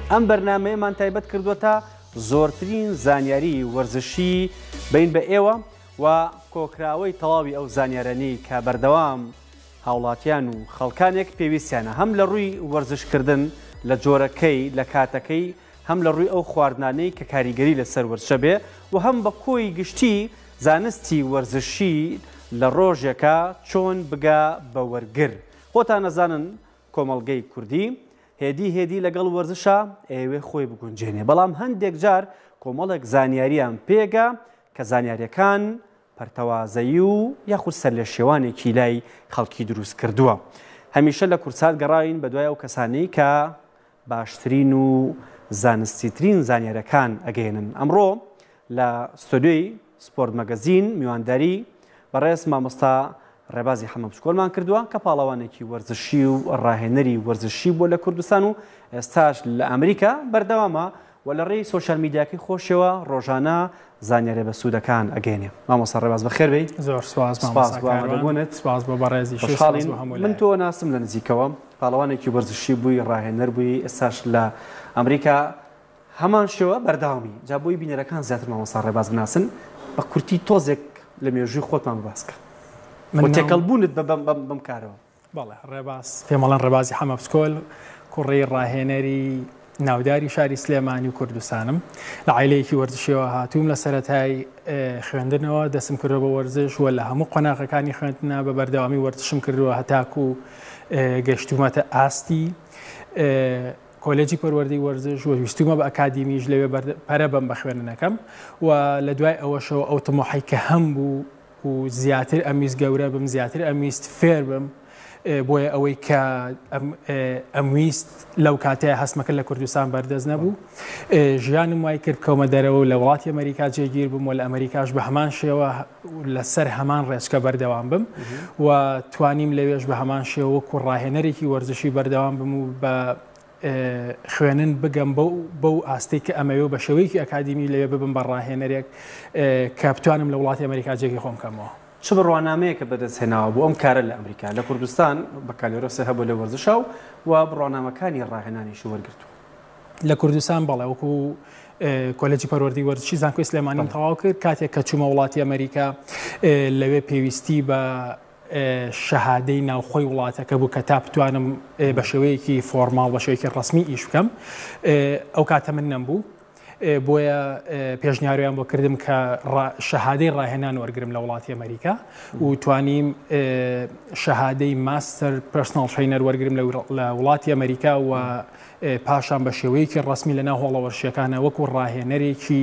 ئەم بەرنامەیەمان تایبەت کردووەتە زۆرترین زانیاری وەرزشی بین بە ئێوە و کۆکراوەی تەواوی ئەو زانیارانەی کە بەردەوام هاوڵاتیان و خەڵکانێک پێویستیانە هەم لە ڕووی وەرزشکردن لە جۆرەکەی لە کاتەکەی هەم لە ڕووی ئەو خواردنانەی کە کاریگەری لەسەر وەرزشە بێ و هەم بە کۆی گشتی زانستی وەرزشی لە ڕۆژێکە چۆن بگا بە وەرگر. خۆتان نەزانن کۆمەڵگەی کوردی هێدی لەگەڵ وەرزشە ئێوێ خۆی بگونجێنێ، بەڵام هەندێک جار کۆمەڵێک زانیاریان پێگا کە زانیاریەکان پەرتەوازەیی و یاخود سەر لە شێوانێکی لای خەڵکی دروست کردووە. هەمیشە لە کورسات گەڕاین بە دوای ئەو کەسانەی کە باشترین و زانستیترین زانیاریەکان ئەگەێنن. ئەمڕۆ لە ستۆدیۆی سپۆرت مەگەزین میوانداری بەڕێز مامۆستا ڕێبازی حەمە بچکۆڵمان کردووە کە پاڵەوانێکی وەرزشی و ڕاهێنەری وەرزشی بۆ لە کوردستان و ئێستاش لە ئەمریکا بەردەوامە و لە ڕێی سۆشیال میدیاکەی خۆشەوە ڕۆژانە زانیاری بەسوودەکان ئەگەێنێ. مامۆستا ڕێباز بەخێر بێی. زۆر سپاس مامۆستا. سپاس بۆ بەڕێزی خۆشحاڵین. من تۆ ناسم لە نزیکەوە پاڵەوانێکی وەرزشی بووی ڕاهێنەر بووی ئێستاش لە ئەمریکا هەمان شێوە بەردەوامی جا بۆی بینەرەکان زیاتر مامۆستا ڕێباز بناسن بە کورتی تۆزێک لە مێژووی خۆتمان باسکە تێکەڵبوونت بەم کارەوە. بەڵێ ڕێباز پێمەڵەن ڕێبازی حەمە بچکۆل کوڕی ڕاهێنەری ناوداری شاری سلێمانی و کوردستانم لە عایلەیەکی وەرزشیەوە هاتووم لە سەرەتای خوێندنەوە دەستم کردەوە بە وەرزش و لە هەموو قۆناغەکانی خوێندنە بە بەردەوامی وەرزشم کردووە هەتاکو گەشتومەتە ئاستی کۆلێجی پەروەردەی وەرزش و ویستومە بە ئەکادیمیش لەوێ پەرە بەم بە خوێندنەکەم و لە دوای ئەوەشەوە ئەو تەمۆحی کە هەم بوو و زیاتر ئەمیست گەورە بم زیاتر ئەمیست فێر بم بۆیە ئەوەی کە ئەمویست لەو کاتەیە هەستمەکە لە کوردستان بەردەست نەبوو ژیانم وای کرد کەومە دەرەوە لە وڵاتی ئەمریکا جێگیر بم و لە ئەمریکاش بە هەمان شێوە لەسەر هەمان ڕێچکە بەردەوام بم و توانیم لەوێش بە هەمان شێوە وەکو ڕاهێنەرێکی وەرزشی بەردەوام بم و بە خوێنن بگەم بەو ئاستی کە ئەمەوێ بە شێوەیەکی ئەکادیمی لەوێ ببم بە ڕاهێنەرێک کە بتوانم لە وڵاتی ئەمریکا جێگی خۆم کەمەوە. چ بڕوانامەیە کە بەدەستهێناوە بۆ ئەم کارە لە ئەمریکا لە کوردستان بە کالێرۆسە هەبوو لە وەرزشە و بڕوانامەکانی ڕاهێنانیشی وەرگرتووە لە کوردستان بەڵێ وەکو کۆلێجی پەروەردەی وەرزشی زانکۆی سلێمانیم تەواو کرد کاتێک کە چوومە وڵاتی ئەمریکا لەوێ پێویستی بە شەهادەی ناوخۆی وڵاتەکە بوو کە تا بتوانم بە شێوەیەکی فۆرماڵ بە شێوەیەکی ڕسمی ئیش بکەم ئەو کاتە من نەمبوو بۆیە پێشنیاریان بۆ کردم کە شەهادەی ڕاهێنان وەرگرم لە وڵاتی ئەمریکا و توانیم شەهادەی ماستەر پرسناڵ ترینەر وەرگرم لە وڵاتی ئەمریکا و پاشان بە شێوەیەکی ڕسمی لەناو هۆڵەوەرشیەکانە وەکو ڕاهێنەرێکی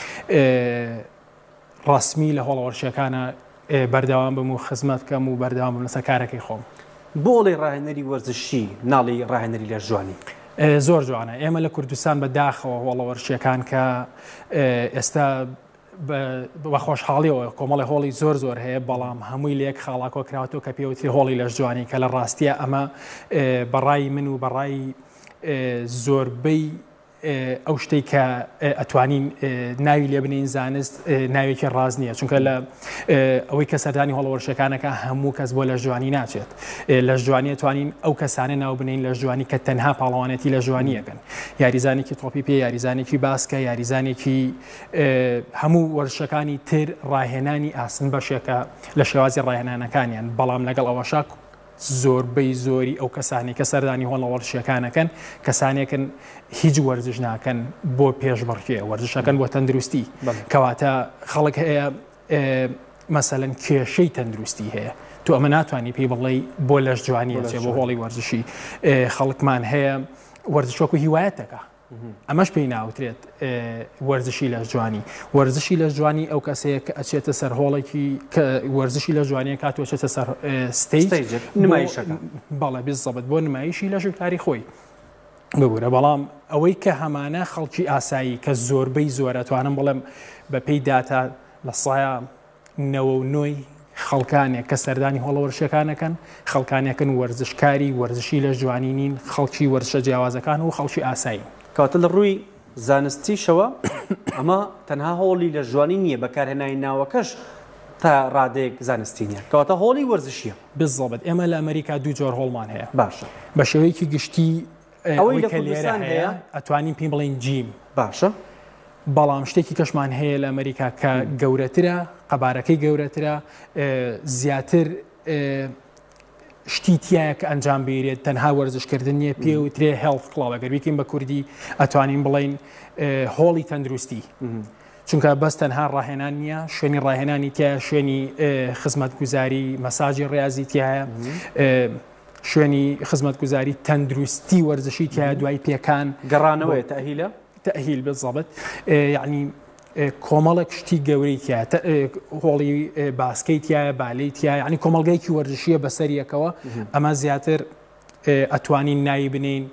ڕسمی لە هۆڵەوەرشیەکانە بەردەوام بم و خزمەت بکەم و بەردەوام بم لەسەر کارەکەی خۆم. بۆڵی ڕاهێنەری وەرزشی ناڵی ڕاهێنەری لە جوانی زۆر جوانە. ئێمە لە کوردستان بەداخەوە هۆڵەوەرشیەکان کە ئێستا بە خۆشحاڵیەوە کۆمەڵی هۆڵی زۆر هەیە بەڵام هەمووی لەیەک خاڵاکۆ کراوەوە کە پێوتری هۆڵی لە جوانی کە لە ڕاستیە ئەمە بەڕای من و بەڕای زۆربەی ئەو شتەی کە ئەتوانین ناوی لێ بنین زانست ناوێکی ڕاز نییە چونکە لە ئەوەی کە سەردانی هۆڵەوەرشەکانەکە هەموو کەس بۆ لە جوانی ناچێت لە جوانی توانین ئەو کەسانە ناو بنین لە جوانی کە تەنها پاڵەوانێتی لە جوانیەکەن یاریزانێکی تۆپی پێ یاریزانێکی باسکە یاریزانێکی هەموو وەرزشەکانی تر ڕاهێنانی ئاسن بەشێکە لە شێوازی ڕاهێنانەکانیان بەڵام لەگەڵ ئەوەشا زۆربەی زۆری ئەو کەسانی کە سەردانی هۆڵەوەرشیەکانەکەن کەسانێکن هیچ وەرزش ناکەن بۆ پێشبڕکێ وەرزشەکەن بۆ تەندروستی کەواتە خەڵک هەیە مەسەلەن کێشەی تەندروستی هەیە تو ئەمە ناتوانانی پێی بڵێ بۆ لەش جوانیە بۆ هۆڵی وەرزشی خەڵکمان هەیە وەرزشۆکو هیوایەتەکە ئەمەش پێی ناوترێت وەرزشی لە جوانی وەرزشی لە جوانی ئەو کەسەیە کە ئەچێتە سەر هۆڵێکی کە وەرزشی لە جوانیە کاتوەچێتە سەر ستیج نمایشەکە بەڵێ بیزەبت بۆ نمایشی لە ژوورکاری خۆی ببوورە بەڵام ئەوەی کە هەمانە خەڵکی ئاسایی کە زۆربەی زۆرەتوانم بڵێم بە پێی داتا لە سایە 99 خەڵکانێک کە سەردانی هۆڵەوەرشەکانەکەن خەڵکانێکن وەرزشکاری وەرزشی لە جوانی نین خەڵکی وەرزشە جیاوازەکان و خەڵکی ئاسایی کەواتە لە ڕووی زانستیشەوە ئەمە تەنها هۆڵی لە جوانی نییە بەکارهێنانی ناوەکەش تا ڕادەیەک زانستی نییە کەواتە هۆڵی وەرزشیە بزەبێت ئێمە لە ئەمریکا دوو جۆر هۆڵمان هەیە باشە بە شێوەیەکی گشتی ئەوەی کە لێرە هەیە ئەتوانین پێی بڵێن جیم باشە بەڵام شتێکی کەشمان هەیە لە ئەمریکا کە گەورەترە قەبارەکەی گەورەترە زیاتر شتی تایە کە ئەنجام بێرێت تەنها وەرزشکردن نیە پێ وترێ هێڵث کڵاو ئەگەر بیکەین بە کوردی ئەتوانین بڵین هۆڵی تەندروستی چونکە بەس تەنها ڕاهێنان نییە شوێنی ڕاهێنانی تایە شوێنی خزمەتگوزاری مەساجی ڕێازی تایە شوێنی خزمەتگوزاری تەندروستی وەرزشی تایە دوای پێکان گەڕانەوەی تەهیلە تأهيل بالضبط يعني کۆمەڵێک شتی گەورەی تایە هۆڵی باسکەی تایە بالەی تایە ینی کۆمەڵگەیەکی وەرزشیە بەسەریەکەوە ئەمە زیاتر ئەتوانین ناوی بنین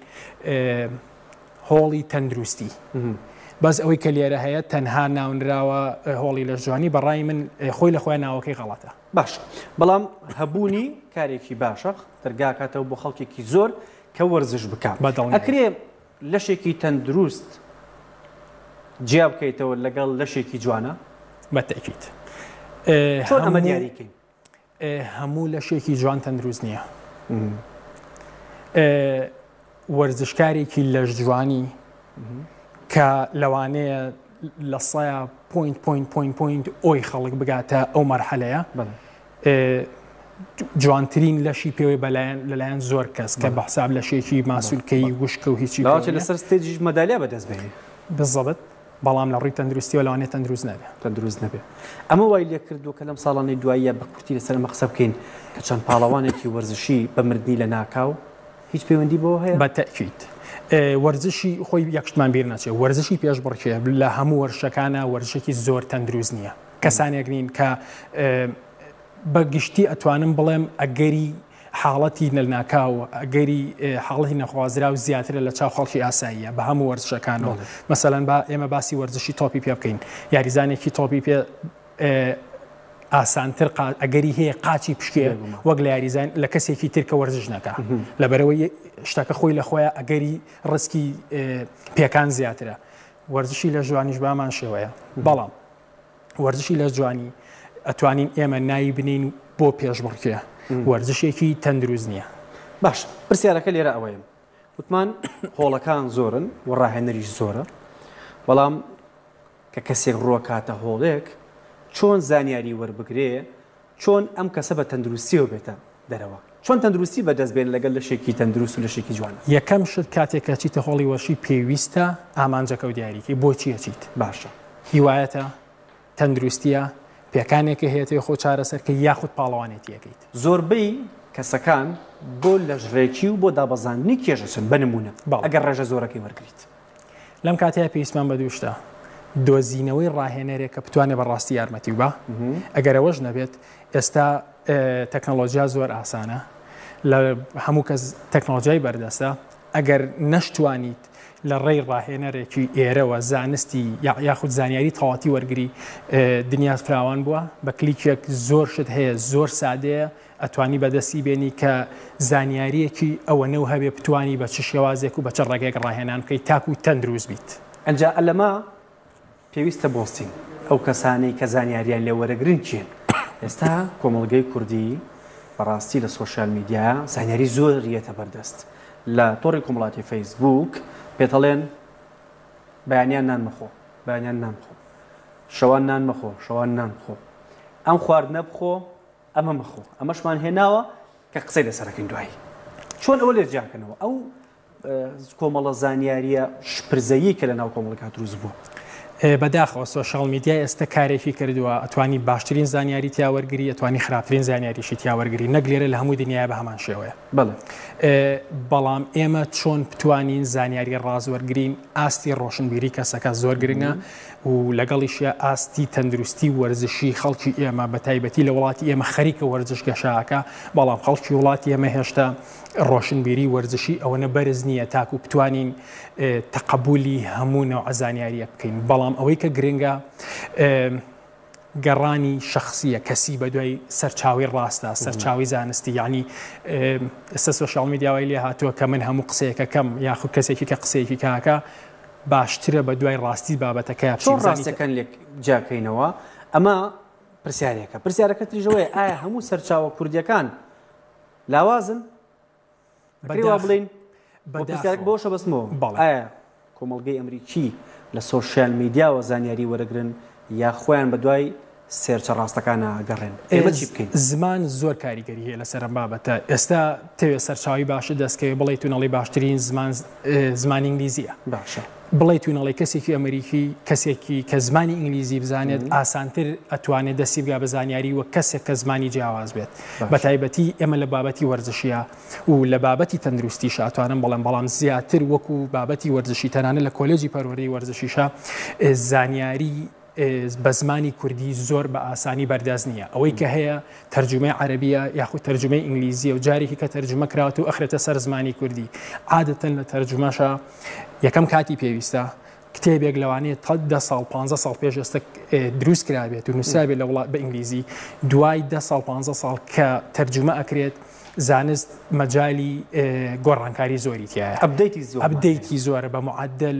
هۆڵی تەندروستی بەس ئەوەی کە لێرە هەیە تەنها ناونراوە هۆڵی لە جوانی بەڕای من خۆی لە خۆیان ناوەکەی غەڵەتە باش بەڵام هەبوونی کارێکی باشە دەرگاکاتەوە بۆ خەڵکێکی زۆر کە وەرزش بکات ئەکرێ لەشێکی تەندروست جیا بکەیتەوە لەگەڵ لەشێکی جوانە بەتەکیت چۆن ئەمە دیاریکەین هەموو لەشێکی جوان تەندروست نییە وەرزشکارێکی لەش جوانی کە لەوانەیە لە سایە پوینت ئۆی خەڵک بگاتە ئەو مەرحەلەیە جوانترین لەشی پێوەی لەلایەن زۆر کەس کە بەحساب لەشێکی ماسوولکەی وشکە و هیچی لەسەر ستێجیش مەدالیا بەدەست بێنێ بالضبط بەڵام لە ڕووی تەندروستی لەوانێت تەندروست نەبێ ئەمە وای لێ کردو کە لەم ساڵانی دواییە بە کورتی لەسەر ئەمە قسە بکەین کە چەند پاڵەوانێکی وەرزشی بە مردنی لە ناکاو هیچ پەیوەندی بۆ هەیە بەتەکیت وەرزشی خۆی یەکشتمان بیر ناچێت وەرزشی پێش بڕکێ لە هەموو وەرشەکانە وەرزشێکی زۆر تەندروست نییە کەسانێک نین کە بەگشتی ئەتوانم بڵێم ئەگەری حاڵەتی نەناکاو ئەگەری حاڵەتی نەخوازرا و زیاترە لە چاو خەڵکی ئاساییە بە هەموو وەرزشەکانەوە مەسەلەن با ئێمە باسی وەرزشی تۆپی پێ بکەین یاریزانێکی تۆپی پێ ئاسانتر ئەگەری هەیە قاچی پشکێ وەک لە یاریزان لە کەسێکی ترکە وەرزش نەکە لەبەرەوەی شتەکە خۆی لە خۆیان ئەگەری ڕسکی پێکان زیاترە وەرزشی لە جوانیش بامان شێوەیە بەڵام وەرزشی لە جوانی ئەتوانین ئێمە ناوی بنین بۆ پێشبڕکێ وەرزشێکی تەندروست نییە باش پرسیارەکە لێرە ئەوەیە وتمان هۆڵەکان زۆرن و ڕاهێنەریش زۆرە بەڵام کە کەسێک ڕووەکاتە هۆڵێک چۆن زانیاری وەربگرێ چۆن ئەم کەسە بە تەندروستیەوە بێتە دەرەوە چۆن تەندروستی بەدەستبێن لەگەڵ لەشێکی تەندروست و لەشێکی جوانە یەکەم شت کاتێکە چیتە هۆڵی وەرشی پێویستە ئامانجەکە و دیاریکەی بۆچی ئەچیت باشە هیوایەتە تەندروستیە پێکانێکە هەیەی خۆ چارەسەر کە یاخود پاڵەوانێتی یەکەیت زۆربەی کەسەکان بۆ لەژڕێکی و بۆ دابەزاندنی کێشەچن بنمونە ئەگەر ڕێژە زۆرەکەی وەرگیت لەم کاتەیە پێویستمان بە دووشتە دۆزینەوەی ڕاهێنەرێک کە بتوانێت بەڕاستی یارمەتی و بە ئەگەر ئەوەش نەبێت ئێستا تەکنۆلۆژیا زۆر ئاسانە لە هەموو کەس تەکنۆلۆژیای بەردەستە ئەگەر نەشتوانیت لە ڕێی ڕاهێنەرێکی ئێرەوە زانستی یاخود زانیاری تەواتی وەرگری دنیا فراوان بووە بە کلیکێک زۆر شت هەیە زۆر سادەیە ئەتوانی بەدەستی بێنی کە زانیاریەکی ئەوە نەو هەبێ بتوانی بە چ شێوازێک و بە چ ڕێگەیەک ڕاهێنان بکەیت تاکو و تەندروست بیت ئەنجا ئەلەما پێویستە بۆستین ئەو کەسانەی کە زانیاریان لێ وەرەگرن چێن ئێستا کۆمەڵگەی کوردی بەڕاستی لە سۆشیال میدیا زانیاری زۆر ڕێتە بەردەست لە تۆڕی کۆمەڵاتی فەیسبوک پێتەڵێن بەیانیان نان مەخۆ بەیانیان نان بخۆ شەوان نان مەخۆ شەوان نان بخۆ ئەم خواردنە بخۆ ئەمە مەخۆ ئەمەشمان هێناوە کە قسەی لەسەرەکەین دوایی چۆن ئەوە لێ جیاکەنەوە ئەو کۆمەڵە زانیاریە شپرزەیی کە لە ناو کۆمەڵەکە دروست بووە بەداخەوە سۆشال میدیا ئێستا کارێکی کردووە ئەتوانی باشترین زانیاری تیاوەرگری ئەتوانی خراپترین زانیاریشی تیاوەرگری نەک لێرە لە هەموو دنیای بە هەمان شێوەیە بەڵام ئێمە چۆن بتوانین زانیاری ڕازوەرگرین ئاستی ڕۆشنبیری کەسەکە زۆر گرنگە و لەگەڵیشە ئاستی تەندروستی وەرزشی خەڵکی ئێمە بە تایبەتی لە وڵاتی ئێمە خەریکە وەرزش گەشاکە بەڵام خەڵکی وڵاتی ئێمە هێشتا ڕۆشنبیری وەرزشی ئەوەنە بەرز نییە تاکو بتوانین تەقبولی هەموو نەوع زانیاریە بکەین بەڵام ئەوەی کە گرنگە گەڕانی شخصیە کەسی بە دوای سەرچاوی ڕاستە سەرچاوی زانستی یعنی ئێستا سۆشیال میدیاوای لێ هاتووە کە من هەموو قسەیەکە کەم یاخود کەسێکی کە قسەیەکی کاکە باشترە بە دوای ڕاستی بابەتەکە چۆن ڕاستیەکان لێک جاکەینەوە ئەمە پرسیارەکە تریژەوەی ئایا هەموو سەرچاوە کوردیەکان لاوازن بەوا بڵین پرسیارێک بۆشە بەسمەوە ئایا کۆمەڵگەی ئەمریکی لە سۆشیال میدیاوە زانیاری وەرەگرن یا خۆیان بە دوای سێرچە ڕاستەکانە گەڕێن؟ ئێمە چی بکەین؟ زمان زۆر کاریگەری هەیە لەسەر ئەم بابەتە. ئێستا تەوێت سەرچاوی باشە دەستکەوێت بڵێ تونەڵی باشترین زمانی ئینگلیزیە. باشە بڵێ تونەڵی کەسێکی ئەمریکی کەسێکی کە زمانی ئینگلیزی بزانێت ئاسانتر ئەتوانێت دەستی بگا بە زانیاری وە کەسێک کە زمانی جیاواز بێت. بە تایبەتی ئێمە لە بابەتی وەرزشیە و لە بابەتی تەندروستیش ئەتوانم بەڵام زیاتر وەکو بابەتی وەرزشی تەنانە لە کۆلێجی پەروەردەی وەرزشیشە زانیاری بە زمانی کوردی زۆر بە ئاسانی بەردەست نییە. ئەوەی کە هەیە تەرجمەی عەرەبیە یاخود تەرجمەی ئینگلیزیە و جارێکی کە تەرجمە کراوە و ئەخرێتە سەر زمانی کوردی. عادەتەن لە تەرجمەشە یەکەم کاتی پێویستە کتێبێک لەوانەیە تا 10 ساڵ 15 ساڵ پێش ئێستا دروست کرابێت و نووسرابێت لە وڵات بە ئینگلیزی، دوای 10 ساڵ 15 ساڵ کە تەرجمە ئەکرێت زانست مەجالی گۆڕانکاری زۆری تایە. ئەپدەیتی زۆرە بە معدل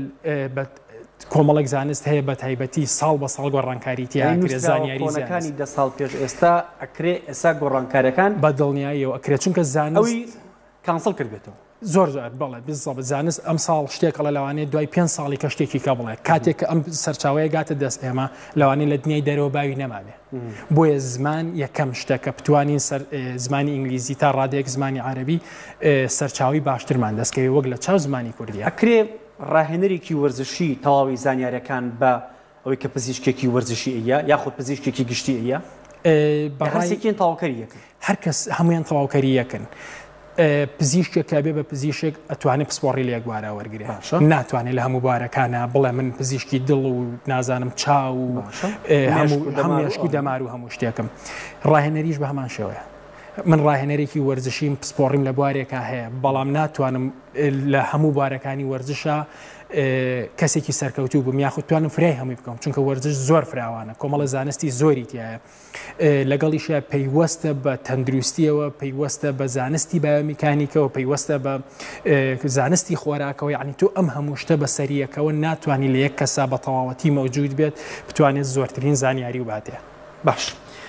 کۆمەڵێک زانست هەیە بە تایبەتی ساڵ بە ساڵ گۆڕانکاری تیا زانیاریەکانی 10 ساڵ پێش ئێستا ئەکرێ ئێستا گۆڕانکارەکان بە دڵنیاییەوە ئەکرێت چونکە زانەوەی کانسڵ کردێتەوە زۆر بەڵێ زانست ئەم ساڵ شتێکە لە لەوانێت دوای 5 ساڵی کە شتێکی کە بڵێ کاتێک کە ئەم سەرچاوەیە گاتە دەست ئێمە لەوانەیە لە دنیای دەرەوە باوی نەمابێ. بۆیە زمان یەکەم شتەکە بتوانین زمانی ئینگلیزی تا ڕادەیەک زمانی عەرەبی سەرچاوی باشترمان دەستکەوێت وەک لە چاو زمانی کوردیە. ئەکرێ ڕاهێنەرێکی وەرزشی تەواوی زانیاریەکان بە ئەوەی کە پزیشکێکی وەرزشی ئەیە یاخود پزیشکێکی گشتی ئەیە بەڕاستیکێن تەواوکەریەکەن هەر کەس هەمویان تەواوکەری یەکن. پزیشکێکە بێ بە پزیشک ئەتوانێت پسپۆڕی لە یەکوارە وەرگێ ناتوانێت لە هەموو بارەکانە بڵێ من پزیشکی دڵ و نازانم چاو و هەمووشک و دەمار و هەموو شتێکم. ڕاهێنەریش بە هەمان شێوەیە. من ڕاهێنەرێکی وەرزشیم پسپۆڕیم لە بوارێکە هەیە بەڵام ناتوانم لە هەموو بارەکانی وەرزشە کەسێکی سەرکەوتوو بووم یاخود توانم فرای هەمووی بکەم چونکە وەرزش زۆر فراوانە کۆمەڵە زانستی زۆری تایە. لەگەڵیشە پەیوەستە بە تەندروستیەوە پەیوەستە بە زانستی بایۆمیکانیکەوە پەیوەستە بە زانستی خۆراکەوە یعنی تۆ ئەم هەموو شتە بە سەریەکەوە ناتوانانی لە یەک کەسا بە تەواوەتی مەوجود بێت بتوانێت زۆرترین زانیاری و باتێ. باش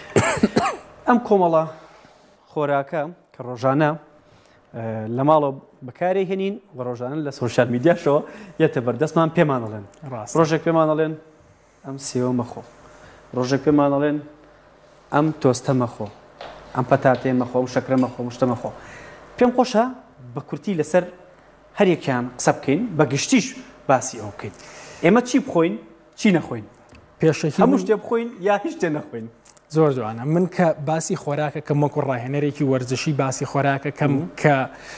ئەم کۆمەڵە خۆراکە کە ڕۆژانە لە ماڵەوە بەکاری هێنین و ڕۆژانە لە سۆشیال میدیاشەوە یەتە بەردەستمان پێمان دەڵێن ڕۆژێک پێمان دەڵێن ئەم سێوە مەخۆ، ڕۆژێک پێمان دەڵێن ئەم تۆستە مەخۆ، ئەم پەتاتێ مەخۆ، ئەم شەکرە مەخۆ، شتە مەخۆ. پێم خۆشە بە کورتی لەسەر هەرێکیان قسە بکەین بە گشتیش باسی ئەو بکەین. ئێمە چی بخۆین چی نەخۆین؟ پێشەکی هەموو شتێ بخۆین یا هیچ شتێ نەخۆین؟ زۆر جوانە. من کە باسی خۆراکە کەم وەکو ڕاهێنەرێکی وەرزشی باسی خۆراکە کەم کە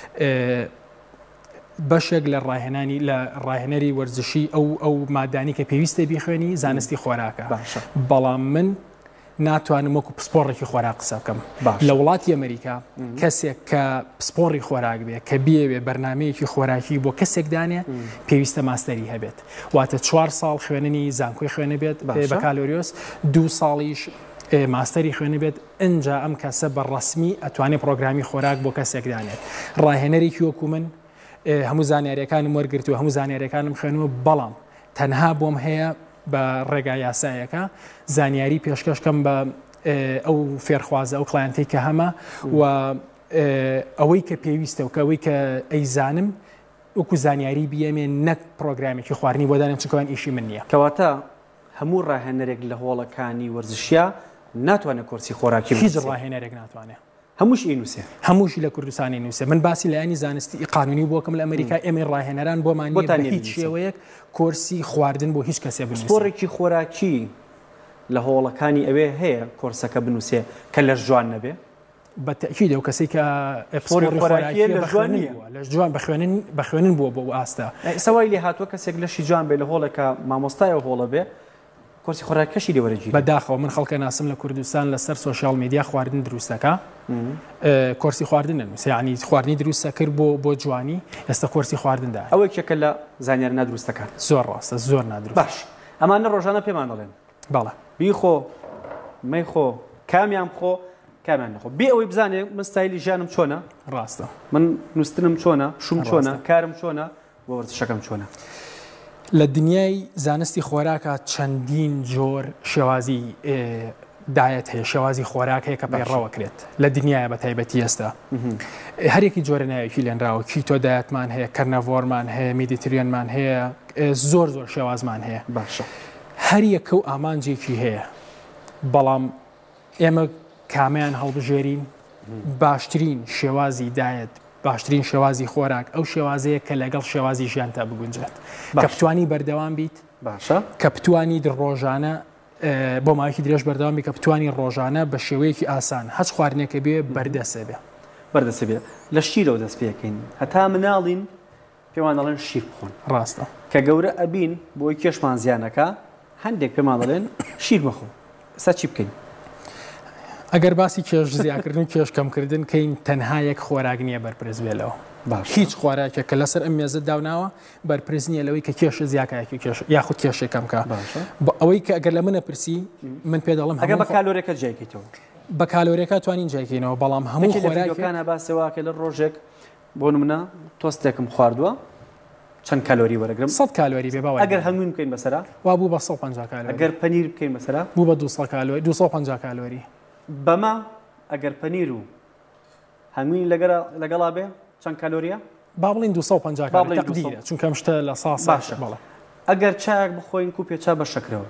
بەشێک لە ڕاهێنانی لە ڕاهێنەری وەرزشی ئەو مادانی کە پێویستە بیخوێنی زانستی خۆراکە. بەڵام من ناتوانم وەکو پسپۆڕێکی خۆراک قسە بکەم. لە وڵاتی ئەمریکا کەسێک کە پسپۆڕی خۆراک بێ کە بیەوێ بەرنمەیەکی خۆراکی بۆ کەسێک دانێ پێویستە ماستەری هەبێت واتە 4 ساڵ خوێننی زانکۆی خوێنە بێت بە کالۆریۆس 2 ساڵیش ماستەری خوێنە بێت ئەنجا ئەم کەسە بە ڕسمی ئەتوانێت پرۆگرامی خۆراک بۆ کەسێک دانێت. ڕاهێنەرێکی وەکو من هەموو زانیاریەکانم وەرگرتووە هەموو زانیاریەکانم خوێنەوە بەڵام تەنها بۆم هەیە بە ڕێگای یاسایەکە زانیاری پێشکەشکەم بە ئەو فێرخوازە ئەو کڵایەنتەی کە هەمە و ئەوەی کە پێویستە و کەوەی کە ئەیزانم وەکو زانیاری بیەمێ نەک پرۆگرامێکی خواردنی بۆ دانم چونکەوان ئیشی من نییە. کەواتە هەموو ڕاهێنەرێک لە هۆڵەکانی وەرزشیە ناتوانێت کورسی خۆراکی هیچ ڕاهێنەرێک ناتوانێت هەمووشی ئینووسێ هەمووشی لە کوردستانی نووسێ. من باسی لایانی زانستی قانونی بۆکەم لە ئەمریکا ئێمە ڕاهێنەران بۆمانی هیچ شێوەیەک کۆرسی خواردن بۆ هیچ کەسێ بنووسێ. پسپۆڕێکی خۆراکی لە هۆڵەکانی ئەوێ هەیە کۆرسەکە بنووسێ کە لەش جوان نەبێ بەتەکید ئەو کەسێک کە پسپۆڕی خۆراکی لە جوان بەخوێنن بووە بۆ ئاستا سەوای لێ هاتووە کەسێک لەشی جوان بێ لە هۆڵێکە مامۆستایە هۆڵە بێ کۆرسی خۆراکەشی لێوەرەگیری. بەداخەوە من خەڵکە ناسم لە کوردستان لەسەر سۆشیال میدیا خواردن دروستەکە کۆرسی خواردن نووسێ یعنی خواردنی دروستە کرد بۆ جوانی ئێستا کۆرسی خواردندا ئەوە یەکێکە لە زانیار نادروستەکان. زۆر ڕاستە زۆر نادروست. باش ئەمانە ڕۆژانە پێمان دەڵێن بەڵێ بیخۆ مەیخۆ کامیان بخۆ کامیان نەخۆ بێ ئەوەی بزانێ من ستایلی ژیانم چۆنە ڕاستە من نووسنم چۆنە شوم چۆنە کارم چۆنە بۆ وەرزشەکەم چۆنە. لە دنیای زانستی خۆراکە چەندین جۆر شێوازی دایەت هەیە شێوازی خۆراک هەیە کە پەیڕەوەکرێت لە دنیاە بە تایبەتی ئێستا هەرێکی جۆرە ناوێکی لێنراوە کیتۆ دایەتمان هەیە کەرنەڤۆرمان هەیە میدیتریانمان هەیە زۆر شێوازمان هەیە باشە هەر یەکە و ئامانجێکی هەیە بەڵام ئێمە کامیان هەڵبژێرین باشترین شێوازی دایەت باشترین شێوازی خۆراک ئەو شێوازەیە کە لەگەڵ شێوازی ژیان تا بگونجێت کە بتوانی بەردەوام بیت باشە کە بتوانی ڕۆژانە بۆ ماوەیەکی درێژ بەردەوامی کە بتوانی ڕۆژانە بە شێوەیەکی ئاسان هەچ خواردنێکە بێ بەردەسێ بێ بەردەسێ بێ لە شیرەوە دەست پێکەین هەتا مناڵین پێوان دەڵێن شیر بخۆن ڕاستە کە گەورە ئەبین بۆی کێشمان زیانەکە هەندێک پێمان دەڵێن شیر مەخۆ ئێستا چی بکەین ئەگەر باسی کێش زیاکردن و کێش کەمکردن کەین تەنها یەک خۆراک نییە بەرپرس بێلەوە هیچ خۆراکێک کە لەسەر ئەم مێزە داوناوە بەرپرس نییە لەوەی کە کێش زیاکایەکی کێش یاخود کێشێکم کە ئەوەی کە ئەگەر لە منە پرسی من پێ دەڵم ئەگەر بە کالۆرێکە جێکیتەوە بە کالۆرێکە توانین جایکەینەوە بەڵام هەموو خۆراکەکانە باسەوەکە لە ڕۆژێک بۆ نمونە تۆستێکم خواردووە چەند کالۆری وەرەگرم 100 کالۆری بێ باوە ئەگەر هەمووی بکەین بەسەرا وا بوو بە 150 کالۆری ئەگەر پەنیر بکەین بەسەرا بوو بە 200 کالۆری 250 کالۆری بەما ئەگەر پەنیر و هەمووی لەگەڵا بێ چەند کالۆریە با بڵین 250 کالۆری تەقدیرە چونکە ئەم شتە لە ساس باشە ئەگەر چاک بخۆین کوپێ چا بە شەکرەوە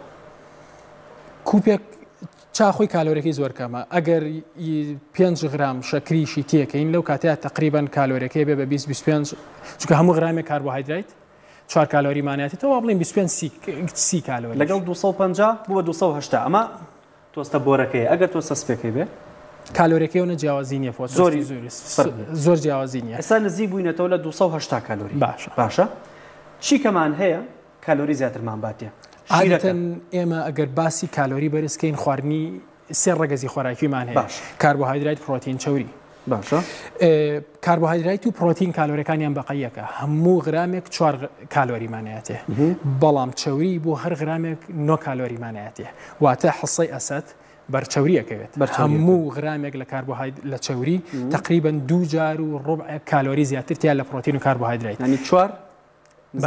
کوپێک چاخۆی کالۆرەکەی زۆر کەمە ئەگەر 5 غرام شەکریشی تێکەین لەو کاتەیە تقریبان کالۆرەکەی بێ بە 25 چونکە هەموو غرامێک کاربۆهایدرایت 4 کالۆری مانەتی تەوا بڵین 25 کالۆری لەگەڵ 250 بووە 280 ئەمە تۆستە بۆرەکەی ئەگەر تۆستە سپێکەی بێ کالۆرەکەی و جیاوازی نییە فۆ زۆر جیاوازی نییە ئێستا نزیک بووینەتەوە لە 280 کالۆری باشە چیکەمان هەیە کالۆری زیاترمان باتێ عادەتەن ئێمە ئەگەر باسی کالۆری بەرزکەین خواردنی سێ ڕەگەزی خۆراکیمان هەیە کاربۆهایدرایت پرۆتین چەوری باشە کاربۆهایدرایت و پرۆتین کالۆریەکانیان بەقەیەکە هەموو غرامێک 4 کالۆریمانایەتێ بەڵام چەوری بۆ هەر غرامێک 9 کالۆریمانایەتێ واتە حسەی ئەسەد بەرچەوریەکەوێت هەموو غرامێک لە کاربۆهاید لە چەوری تقریبا 2 جار و ڕبع کالۆری زیاتر تیا لە پرۆتین و کاربۆهایدرایت ینی 4 بە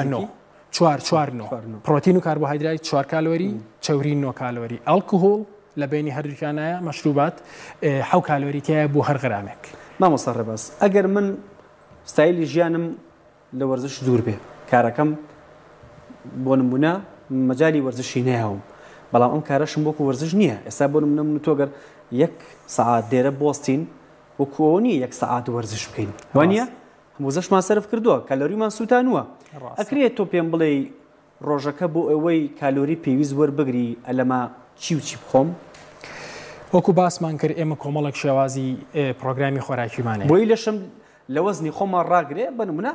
4 پرۆتین و کاربۆهایدرایت 4 کالۆری چەوری 9 کالۆری ئەڵکۆهۆڵ لە بینی هەردووکانایە مەشروبات 7 کالۆری تایە بۆ هەر غرامێک مامۆستا ڕێباز ئەگەر من ستایلی ژیانم لە وەرزش دوور بێ کارەکەم بۆ نمونە مەجای وەرزشی نەیەوم بەڵام ئەم کارەشم بۆکو وەرزش نییە ئێستا بۆ نمونە من تۆگەر 1 سەعات دێرە بۆستین وەکوەوە نیە 1 سەعات وەرزش بکەین وانە هەمووزەشمان سەرف کردووە کالۆریمان سووتانووە ئەکرێت تۆ پێم بڵێ ڕۆژەکە بۆ ئەوەی کالۆری پێویست وەربگری ئەلەما چی و چی بخۆم وەکو باسمان کرد ئێمە کۆمەڵک شێوازی پرۆگرامی خۆراکیمانە بۆی لەشم لە وەزنی خۆمان ڕاگرێ بە نمونە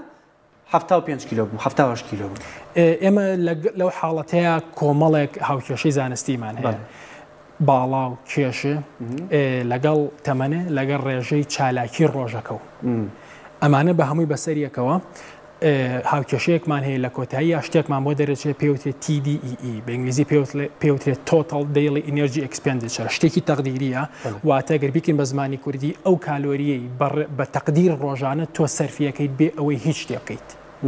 75 کیلۆ بووم 7 کیلۆ بووم ئێمە لەو حاڵەتەیە کۆمەڵێک هاوکێشەی زانستیمان هەیە باڵا و کێشە لەگەڵ تەمەنە لەگەڵ ڕێژەی چالاکی ڕۆژەکە و ئەمانە بە هەمووی بەسەریەکەوە هاوکێشەیەکمان هەیە لە کۆتایی یا شتێکمان بۆ دەرەچێت پێوترێت TDEE بە ئینگلیزی پێوترێت Total Daily Energy Expenditure شتێکی تەقدیریە واتە گەر بیکەین بە زمانی کوردی ئەو کالۆریەی بە تەقدیر ڕۆژانە تۆ سەرفیەکەیت بێ ئەوەی هیچ شتێ بکەیت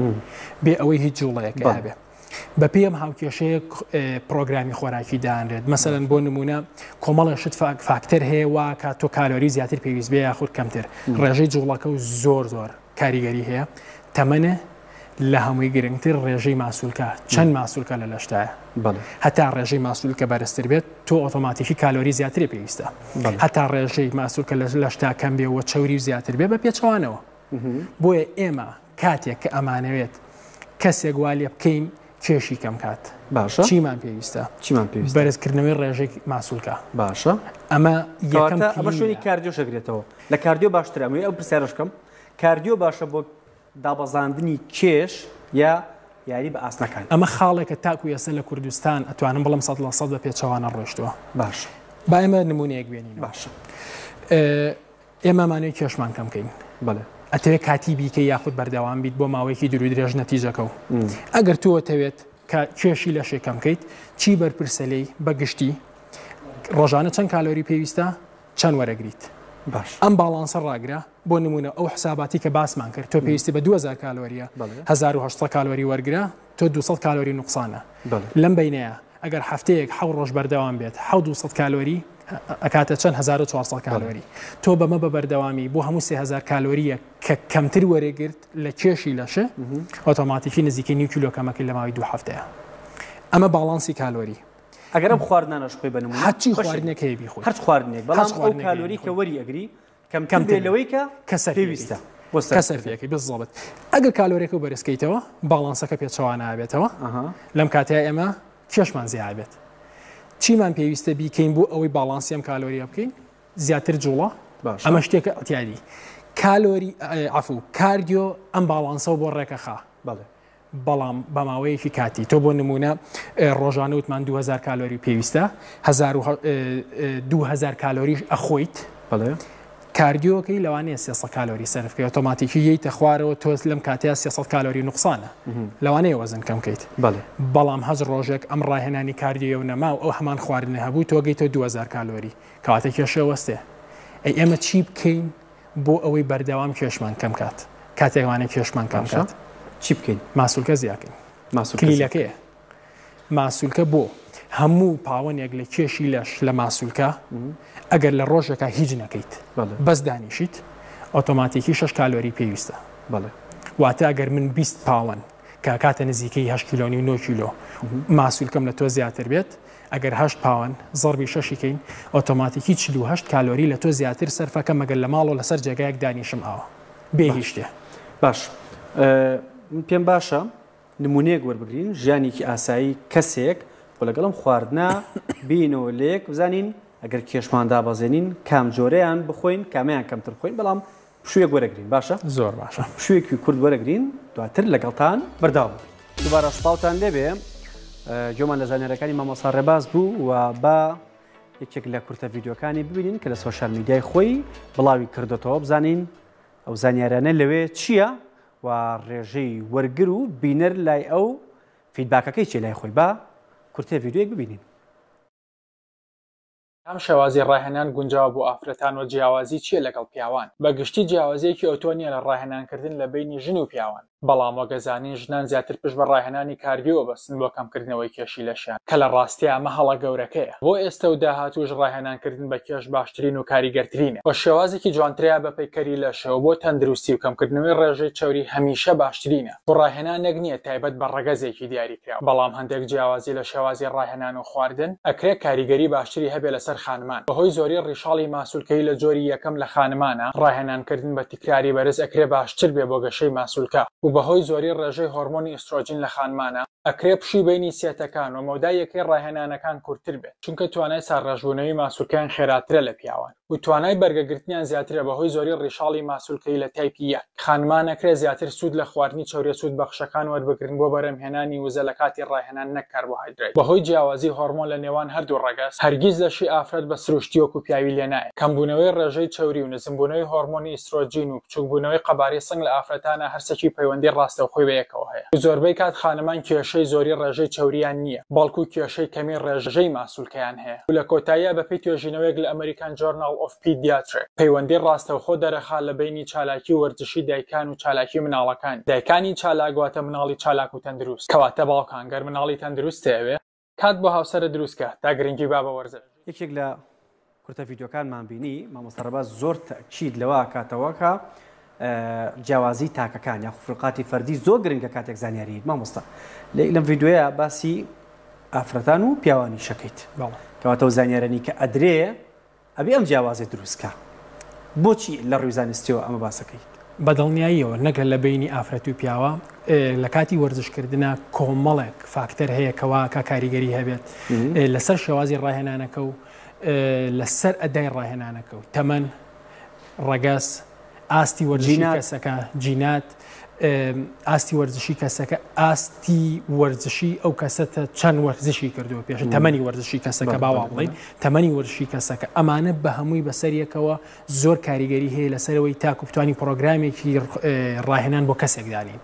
بێ ئەوەی هیچ جوڵەیەکە هەبێ بە پێم هاوکێشەیە پرۆگرامی خۆراکی دانرێت مەسەرەن بۆ نمونە کۆمەڵە شت فاکتەر هەیە وا کە تۆ کالۆری زیاتر پێویست بێ یاخود کەمتر ڕێژەی جوڵەکە و زۆر کاریگەری هەیە تەمەنە لە هەمووی گرنگتر ڕێژەی ماسوولکە چەند ماسوولکە لە لەشتایە هەتا ڕێژەی ماسوولکە بەرزتر بێت تۆ ئۆتۆماتیکی کالۆری زیاتری پێویستە هەتا ڕێژەی ماسوولکە لە لەشتا کەم بێ و چەوری زیاتر بێ بە پێچەوانەوە بۆیە ئێمە کاتێک کە ئەمانەوێت کەسێک وا لێ بکەین کێشی کەم کات باشە چیمان پێویستە بەرزکردنەوەی ڕێژەی ماسوولکە باشە ئەمە ئەمە شوێنی کاردیۆ شەگرێتەوە لە کاردیۆ باشترامەوەی ئەو پرسیارشکەم کاردیۆ باشە بۆ دابەزاندنی کێش یا یاری بە ئاسنەکان ئەمە خاڵێکە تاکو ئێستا لە کوردستان ئەتوانم بڵم 100% بە پێچەوانە ڕۆیشتووە باش با ئێمە نمونەیەک بێنین باشە ئێمەمانەوەی کێشمان کەمکەین ئەتەوێت کاتی بیکە یاخود بەردەوام بیت بۆ ماوەیەکی دوور درێژ نەتیجەکە و ئەگەر تۆتەوێت کە کێشی لە شێکەمکەیت چی بەرپرسە لێی بەگشتی ڕۆژانە چەند کالۆری پێویستە چەند وەرەگریت باش ئەم باڵانسە ڕاگرا بۆ نمونە ئەو حساباتی کە باسمان کرد تۆ پێویستی بە 2000 کالۆریە 1800 کالۆری وەرگرا تۆ 200 کالۆری نوقسانە لەم بینەیە ئەگەر هەفتەیەک 7 ڕۆژ بەردەوام بێت 200 کالۆری ئەکاتە چەند 1400 کالۆری تۆ بەمە بە بەردەوامی بۆ هەموو 3000 کالۆریە کە کەمتر وەرەگرت لە کێشی لەشە ئۆتۆماتیکی نزیکەی نیو کیلۆ کەمەکە لە ماوەی 2 هەفتەیە ئەمە باڵانسی کالۆری ئەگەر ئەم خواردنانەش خۆی بنمونە هەرچی خواردنێک هەیە بیخۆی هەر خواردنێک بەڵام ئەو کالۆری کە وەری ئەگری کەم لەوەی کە پێویستە کەسەرفیەکەی بزڵبێت ئەگەر کالۆریەکە و بەرزکەیتەوە باڵانسەکە پێچەوە نابێتەوە لەم کاتەیە ئێمە کێشمان زیابێت چیمان پێویستە بیکەین بۆ ئەوەی باڵانسی ئەم کالۆریە بکەین زیاتر جوڵە ئەمە شتێکە ئەتیادی کالۆری عفو کاردیۆ ئەم باڵانسەوە بۆ ڕێکەخا بەڵام بەماوەیەکی کاتی تۆ بۆ نمونە ڕۆژانە وتمان 2000 کالۆری پێویستە 2000 کالۆریش ئەخۆیت کاردیۆکەی لەوانەیە 300 کالۆری سەرفکە ئۆتۆماتیکی یەیتە خوارەوە تۆ لەم کاتەیە 300 کالۆری نوقسانە لەوانەیە وەزن کەم بکەیت بەڵام هەز ڕۆژێک ئەم ڕاهێنانی کاردیۆ نەما و ئەو هەمان خواردنە هەبوو تۆ گەیتە 2000 کالۆری کەواتە کێشە وەستێ ئەی ئێمە چی بکەین بۆ ئەوەی بەردەوام کێشمان کەم کات کاتێکوانێک کێشمان کەم کات چی بکەین ماسوولکە زیاکەین کلیلەکەیە ماسوولکە بۆ هەموو پاوەنێک لە کێشی لەش لە ماسوولکە ئەگەر لە ڕۆژەکە هیچ نەکەیت بەس دانیشیت ئۆتۆماتیکی 6 کالۆری پێویستە واتە ئەگەر من 20 پاوەن کە کاتە نزیکەی 8 کیلۆنی و 9 کیلۆ ماسوولکەم لە تۆ زیاتر بێت ئەگەر 8 پاوەن زەربی 6کەین ئۆتۆماتیکی 48 کالۆری لە تۆ زیاتر سەرفەکە مەگەر لە ماڵ و لەسەر جێگایەک دانیشم ئاوە بێ هیچ شتێ باش پێم باشە نمونەیەک وەربگرین ژیانێکی ئاسایی کەسێک بۆ لەگەڵم خواردنا بینەوە لێک بزانین ئەگەر کێشمان دابەزێنین کام جۆرەیان بخۆین کامیان کەمتر بخۆین بەڵام پشوویەک وەرەگرین باشە زۆر باشە پشوویەکی کورد وەرەگرین دواتر لەگەڵتان بەرداوم دووبارە سڵاوتان لێبێ جۆمان لە زانیارەکانی مامۆستا ڕێباز بوو و بە یەکێک لە کورتە ڤیدیۆکانی ببینین کە لە سۆشیال میدیای خۆی بڵاوی کردوتەوە بزانین ئەو زانیارانە لەوێ چییە و ڕێژەی وەرگر و بینەر لای ئەو فیدباکەکەی چێ لای خۆی بە کورتە ڤیدیۆیەک ببینین ئەم شێوازی ڕاهێنان گونجاو بۆ ئافرەتان و جیاوازی چییە لەگەڵ پیاوان بەگشتی جیاوازیەکی ئۆتۆنیە لە ڕاهێنانکردن لە بینی ژن و پیاوان بەڵام وەگەزانین ژنان زیاتر پشت بە ڕاهێنانی کاردیۆ بەستن بۆ کەمکردنەوەی کێشی لەشیان کە لە ڕاستی ئەمە هەڵە گەورەکەیە بۆ ئێستا و داهاتووش ڕاهێنانکردن بە کێش باشترین و کاریگەرترینە بە شێوازێکی جوانتریا بە پەیکەری لەشەوە بۆ تەندروستی و کەمکردنەوەی ڕێژەی چەوری هەمیشە باشترینە بۆ ڕاهێنانێک نییە تایبەت بە ڕەگەزێکی دیاریکراوە بەڵام هەندێک جیاوازی لە شێوازی ڕاهێنان و خواردن ئەکرێ کاریگەری باشتری هەبێ لەسەر خانمان بەهۆی زۆری ڕیشاڵی ماسوولکەی لە جۆری یەکەم لە خانمانە ڕاهێنانکردن بە تکراری بەرز ئەکرێ باشتر بێ بۆ گەشەی ماسوولکە و بەهۆی زۆری ڕێژەی هۆرمۆنی ئیسترۆجین لە خانمانە ئەکرێ پشی بینی سێتەکان و مەودای یەکەی ڕاهێنانەکان کورتتر بێت چونکە توانای ساڕێژبوونەوەی ماسوولکەیان خێراترە لە پیاوان و توانای بەرگەگرتنیان زیاترە بەهۆی زۆری ڕیشاڵی ماسوولکەی لە تایپی یەک خانمان ئەکرێ زیاتر سوود لە خواردنی چەورێ سوود بەخشەکان وەربگرن بۆ بەرەمهێنانی وزە لە کاتی ڕاهێنان نەک کاربۆهایدرێت بەهۆی جیاوازی هۆرمۆن لە نێوان هەردوو ڕەگەز هەرگیز لەشی ئافرەت بە سروشتی وەکو پیاوی لێ نایە کەمبوونەوەی ڕێژەی چەوری و نزمبوونەوەی هۆرمۆنی ئیسترۆجین و بچووکبوونەوەی قەباری سنگ لە ئافرەتانە هەرسەکی پەیوەندی ڕاستەوخۆی بە یەکەوە هەیە زۆربەی کات خانمان کێشەی زۆری ڕێژەی چەوریان نییە بەڵکو کێشەی کەمی ڕێژەی ماسوولکەیان هەیە و لە کۆتاییە بەپێی توێژینەوەیەک لە ئەمریکان جۆرنال ئۆف پیدیاتریک پەیوەندی ڕاستەوخۆ دەرەخا لە بینی چالاکی وەرزشی دایکان و چالاکی مناڵەکان دایکانی چالاگواتە مناڵی چالاک و تەندروست کەواتە باوکان گەر مناڵی تەندروست هەیە کات بۆ هاوسەرە دروستکە تا گرنگی با بە وەرزش یەکێک لە کورتە ڤیدیۆکانمان بینی مامۆستا ڕێباز زۆر تەکید لەوە کاتەوە کە جیاوازی تاکەکان یا خوفرقاتی فەردی زۆر گرنگە کاتێک زانیاری مامۆستا لەم ڤیدیۆیە باسی ئافرەتان و پیاوانی شەکەیت کەواتە و زانیارانی کە ئەدرێ ئەبێ ئەم جیاوازی دروستکە بۆچی لە ڕووی زانستیەوە ئەمە باسەکەیت بەدڵنیاییەوە نەگەر لە بینی ئافرەت و پیاوە لە کاتی وەرزشکردنە کۆمەڵێک فاکتەر هەیە کەوا کە کاریگەری هەبێت لەسەر شێوازی ڕاهێنانەکە و لەسەر ئەدای ڕاهێنانەکە و تەمەن ڕەگەز ئاستی وەرزشی کەسەکە جینات ئاستی وەرزشی کەسەکە ئاستی وەرزشی ئەو کەسەتە چەند وەرزشی کردووە پێش تەمەنی وەرزشی کەسەکە باوا بڵین تەمەنی وەرزشی کەسەکە ئەمانە بە هەمووی بەسەریەکەوە زۆر کاریگەری هەیە لەسەرەوەی تاکو بتوانی پرۆگرامێکی ڕاهێنان بۆ کەسێک دانین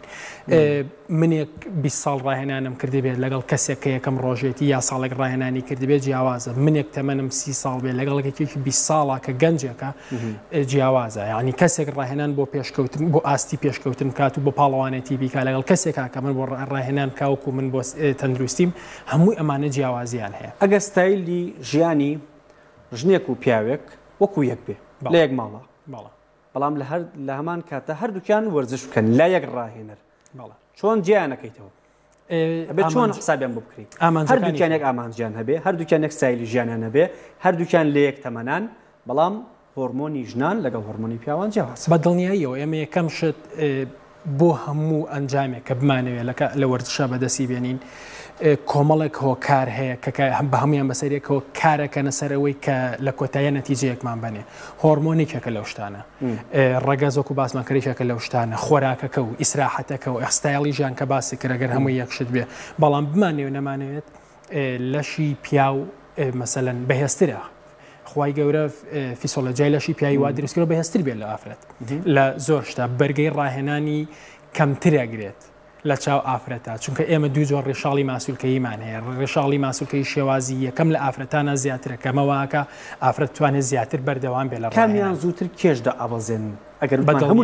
منێک 20 ساڵ ڕاهێنانم کردبێت لەگەڵ کەسێک کە یەکەم ڕۆژێتی یا ساڵێک ڕاهێنانی کردبێت جیاوازە منێک تەمەنم 30 ساڵ بێت لەگەڵێکی 20 ساڵە کە گەنجێکە جیاوازە یعنی کەسێک ڕاهێنان بۆ پێشکەوتن بۆ ئاستی پێشکەوتن کات و بۆ پاڵەوانێتی بیکا لەگەڵ کەسێکا کە من بۆ ڕاهێنان کاوکو من بۆ تەندروستیم هەمووی ئەمانە جیاوازیان هەیە ئەگە ستایلی ژیانی ژنێک و پیاوێک وەکو یەک بێ لە یەک ماڵە بەڵام لە هەمان کاتە هەردووکیان وەرزش بکەن لا یەک ڕاهێنەر چۆن جیانەکەیتەوە ئەبێت چۆن حسابیان بۆ بکرێت هەردووکیان یەک ئامانجیان هەبێ هەردووکیان یەک سایلی ژیانیان هەبێ هەردووکیان لە یەک تەمەنان بەڵام هۆرمۆنی ژنان لەگەڵ هۆرمۆنی پیاوان جیاواز بە دڵنیاییەوە ئێمە یەکەم شت بۆ هەموو ئەنجامێک کە بمانەوێت لە وەرزشە بەدەستی بێنین کۆمەڵێک هۆکار هەیە کە بە هەمویان بەسەرێکەوە کارەکەنە سەرەوەی کە لە کۆتاییە نەتیجەیەکمان بنێ هۆرمۆنیکێکە لەو شتانە ڕەگەزۆک و باسمان کەریشەکە لەو شتانە خۆراکەکە و ئیسراحەتەکە و ئەستایڵی ژیان کە باسی کرەگەر هەمووی یەکشت بێ بەڵام بمانێ نەمانەوێت لەشی پیا و مەسەلەن بەهێزترە خوای گەورە فیسۆلۆجیای لەشی پیاوی وا دروستکرۆ بەهێزتر بێت لە ئافرەت لە زۆر شتە بەرگەی ڕاهێنانی کەمترەگرێت لە چاو ئافرەتە چونکە ئێمە دوو جۆر ڕێشاڵی ماسوولکەیمان هەیە ڕێشاڵی ماسوولکەی شێوازی یەکەم لە ئافرەتانە زیاترە کەمەواکە ئافرەت توانێت زیاتر بەردەوام بێت لە کامیان زووتر کێشدا ئابەزێن ئەگەر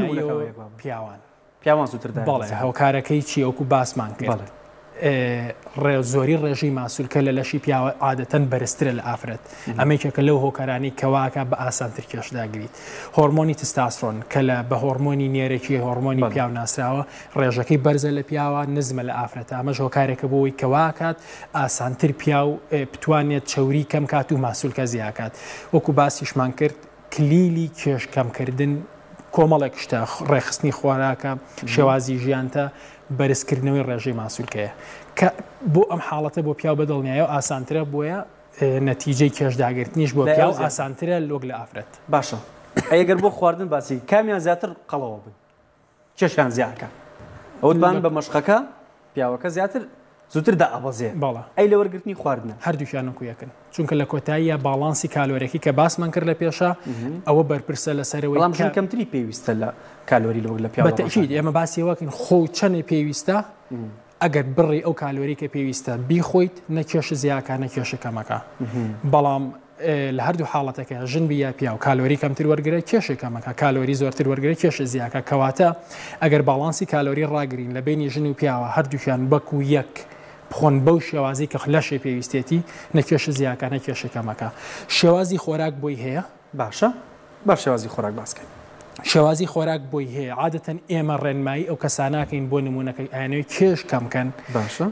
پیاوان زووتر بەڵێ هەوکارەکەی چی ئەوکو باسمان کرد زۆری ڕێژی ماسوولکە لە لەشی پیاوە عادەتەن بەرزترە لە ئافرەت ئەمەیکێکە لەو هۆکارانی کەواکە بە ئاسانتر کێشداگریت هۆرمۆنی تستاسۆن کە لە بە هۆرمۆنی نێرەکی هۆرمۆنی پیاو ناسراوە ڕێژەکەی بەرزە لە پیاوە نزمە لە ئافرەت ئەمەش هۆکارێکە بۆی کەواکات ئاسانتر پیاو بتوانێت چەوری کەم کات و ماسوولکە زیاکات وەکو باسیشمان کرد کلیلی کێش کەمکردن کۆمەڵێک شتە ڕێخستنی خۆراکە شێوازی ژیانتە بەرزکردنەوەی ڕێژەی ماسوولکەیە کە بۆ ئەم حاڵەتە بۆ پیاو بەدڵنیایە ئاسانترە بۆیە نەتیجەی کێشداگرتنیش بۆ پیاو ئاسانترە لۆک لە ئافرەت باشە ئەگەر بۆ خواردن باسی کامیان زیاتر قەڵەوە بن کێشیان زیاکە ئەوتمان بە مەشقەکە پیاوەکە زیاتر زووتر دا ئەبەزێ باڵا ئەی لە وەرگرتنی خواردنە هەردووکیانکو یەکن چونکە لە کۆتاییە باڵانسی کالۆرێکی کە باسمان کرد لە پێشە ئەوە بەرپرسە لەسەرەوەی بەڵام کەمتری پێویستە لە کالۆری لە پیاوە بەتەکید ئێمە باسیەوەکەین خۆ چەندێ پێویستە ئەگەر بڕی ئەو کالۆری کە پێویستە بیخۆیت نەکێش زیاکە نەکێشە کەمەکە بەڵام لە هەردوو حاڵەتەکە ژن بیا پیا و کالۆری کەمتر وەرگرە کێشی کەمەکە کالۆری زۆرتر وەرگرە کێشە زیاکە کەواتە ئەگەر باڵانسی کالۆری ڕاگرین لە بینی ژن و پیاوە هەردووکیان بەکو یەک بخۆن بەو شێوازی کە لەشی پێویستێتی نەکێشە زیاکە نەکێشە کەمەکە شێوازی خۆراک بۆی هەیە باشە باش شێوازی خۆراک باسکەین شێوازی خۆراک بۆی هەیە عادەتەن ئێمە ڕێنمایی ئەو کەساناکەین بۆ نمونونەکەی ئاینەوەی کێش کەمکەن باشە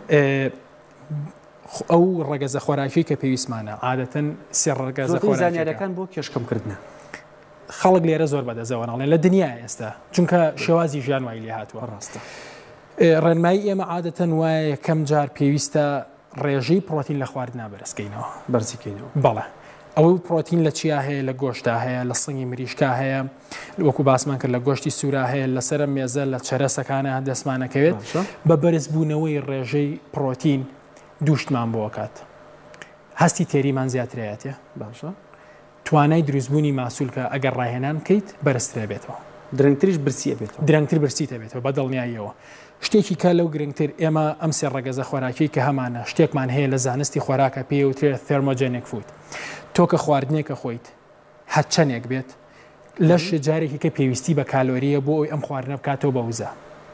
ئەو ڕەگەزە خۆراکی کە پێویستمانە عادەتەن سێ ڕەگەزە زانیاریەکان بۆ کێشکەمکردنە خەڵک لێرە زۆر بەدەزەوەناڵێن لە دنیای ئێستا چونکە شێوازی ژیان وای لێ هاتووە ڕاستە ڕێنمایی ئێمە عادەتەن وایە یەکەم جار پێویستە ڕێژەی پرۆتین لە خواردنا بەرزکەینەوە بەرزیکەینەوە بەڵێ ئەوە پرۆتین لە چیا هەیە لە گۆشتا هەیە لە سنگی مریشکا هەیە وەکو باسمان کرد لە گۆشتی سوورا هەیە لەسرە مێزە لە چەرەسەکانە دەستمانەکەوێت بە بەرزبوونەوەی ڕێژەی پرۆتین دووشتمان بۆکات هەستی تێریمان زیاترایەتێ باشە توانای دروستبوونی ماسوولکە ئەگەر ڕاهێنان بکەیت بەرزترە بێتەوە درەنگتریش برسیە بێتەوە درەنگتر برسیتە بێتەوە بە دڵنیاییەوە شتێکی کە لەو گرنگتر ئێمە ئەم سێ ڕەگەزە خۆراکی کە هەمانە شتێکمان هەیە لە زانستی خۆراکە پێوترێت تhermogenic food تۆ کە خواردنێکە خۆیت هەر چەندێک بێت لەش جارێکی کە پێویستی بە کالۆریە بۆ ئەوی ئەم خواردنە بکاتەوە بە وزە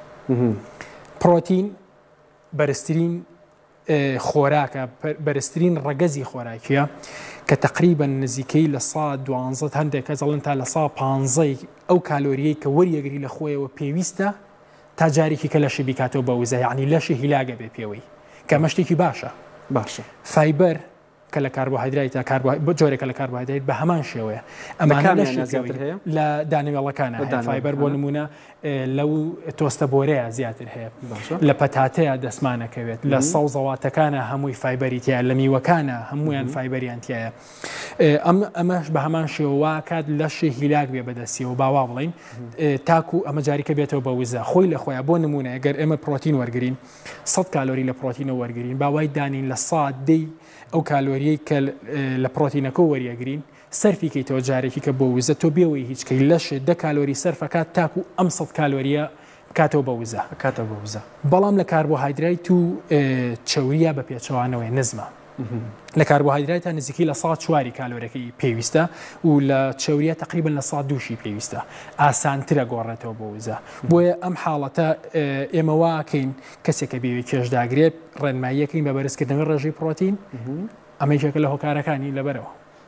پرۆتین بەرزترین خۆراکە بەرزترین ڕەگەزی خۆراکیە کە تقریبا نزیکەی لە 112 هەندێک کەس دەڵێن تا لە 150 ئەو کالۆریەی کە وەریەگری لە خۆیەوە پێویستە تا جارێکی کە لەشی بیکاتەوە بە وزە یعنی لەشی هیلاگە بێ پێوەی کە مەشتێکی باشە فایبەر کە لە کاربۆهایدرایتە بۆ جۆرێکە لە کاربۆهایدرایت بە هەمان شێوەیە ئەمانە لە دانەوێڵەکانە فایبەر بۆ نمونە لەو تۆستە بۆرەیە زیاتر هەیە لە پەتاتەیە دەسمانەکەوێت لە سەوزەواتەکانە هەمووی فایبەریتیە لە میوەکانە هەمویان فایبەریانتیایە ئەمەش بە هەمان شێوە کات لەشی هیلاک بێ بەدەستیەوە باوا بڵین تاکو ئەمە جاریکە بێتەوە بە وزە خۆی لە خۆیان بۆ نمونە ئەگەر ئێمە پرۆتین وەرگین 100 کالۆری لە پرۆتینە وەرگین باوای دانین لە 100 دەی ئەو کالۆریەی کە لە پرۆتینەکە وەریەگرین سەرفیکەیتەوە جارێکی کە بۆ وزە تۆ بێەوەی هیچکەی لەش 10 کالۆری سەرفەکات تاکو ئەم 100 کالۆریە کاتەوە بە وزە بەڵام لە کاربۆهایدرایت و چەوریە بە پێچەوانەوەی نزمە لە کاربۆهایدرایتە نزیکی لە 104 کالۆرەکەی پێویستە و لە چەوریە تقریبا لە 102 پێویستە ئاسانترە گۆڕێتەوە بۆ وزە بۆیە ئەم حاڵەتە ئێمە واکەین کەسێکە بێوێ کێشداگرێت ڕێنماییەکەین بە بەرزکردنەوەی ڕێژەی پرۆتین ئەمەیەکە لە هۆکارەکانی لەبەرەوە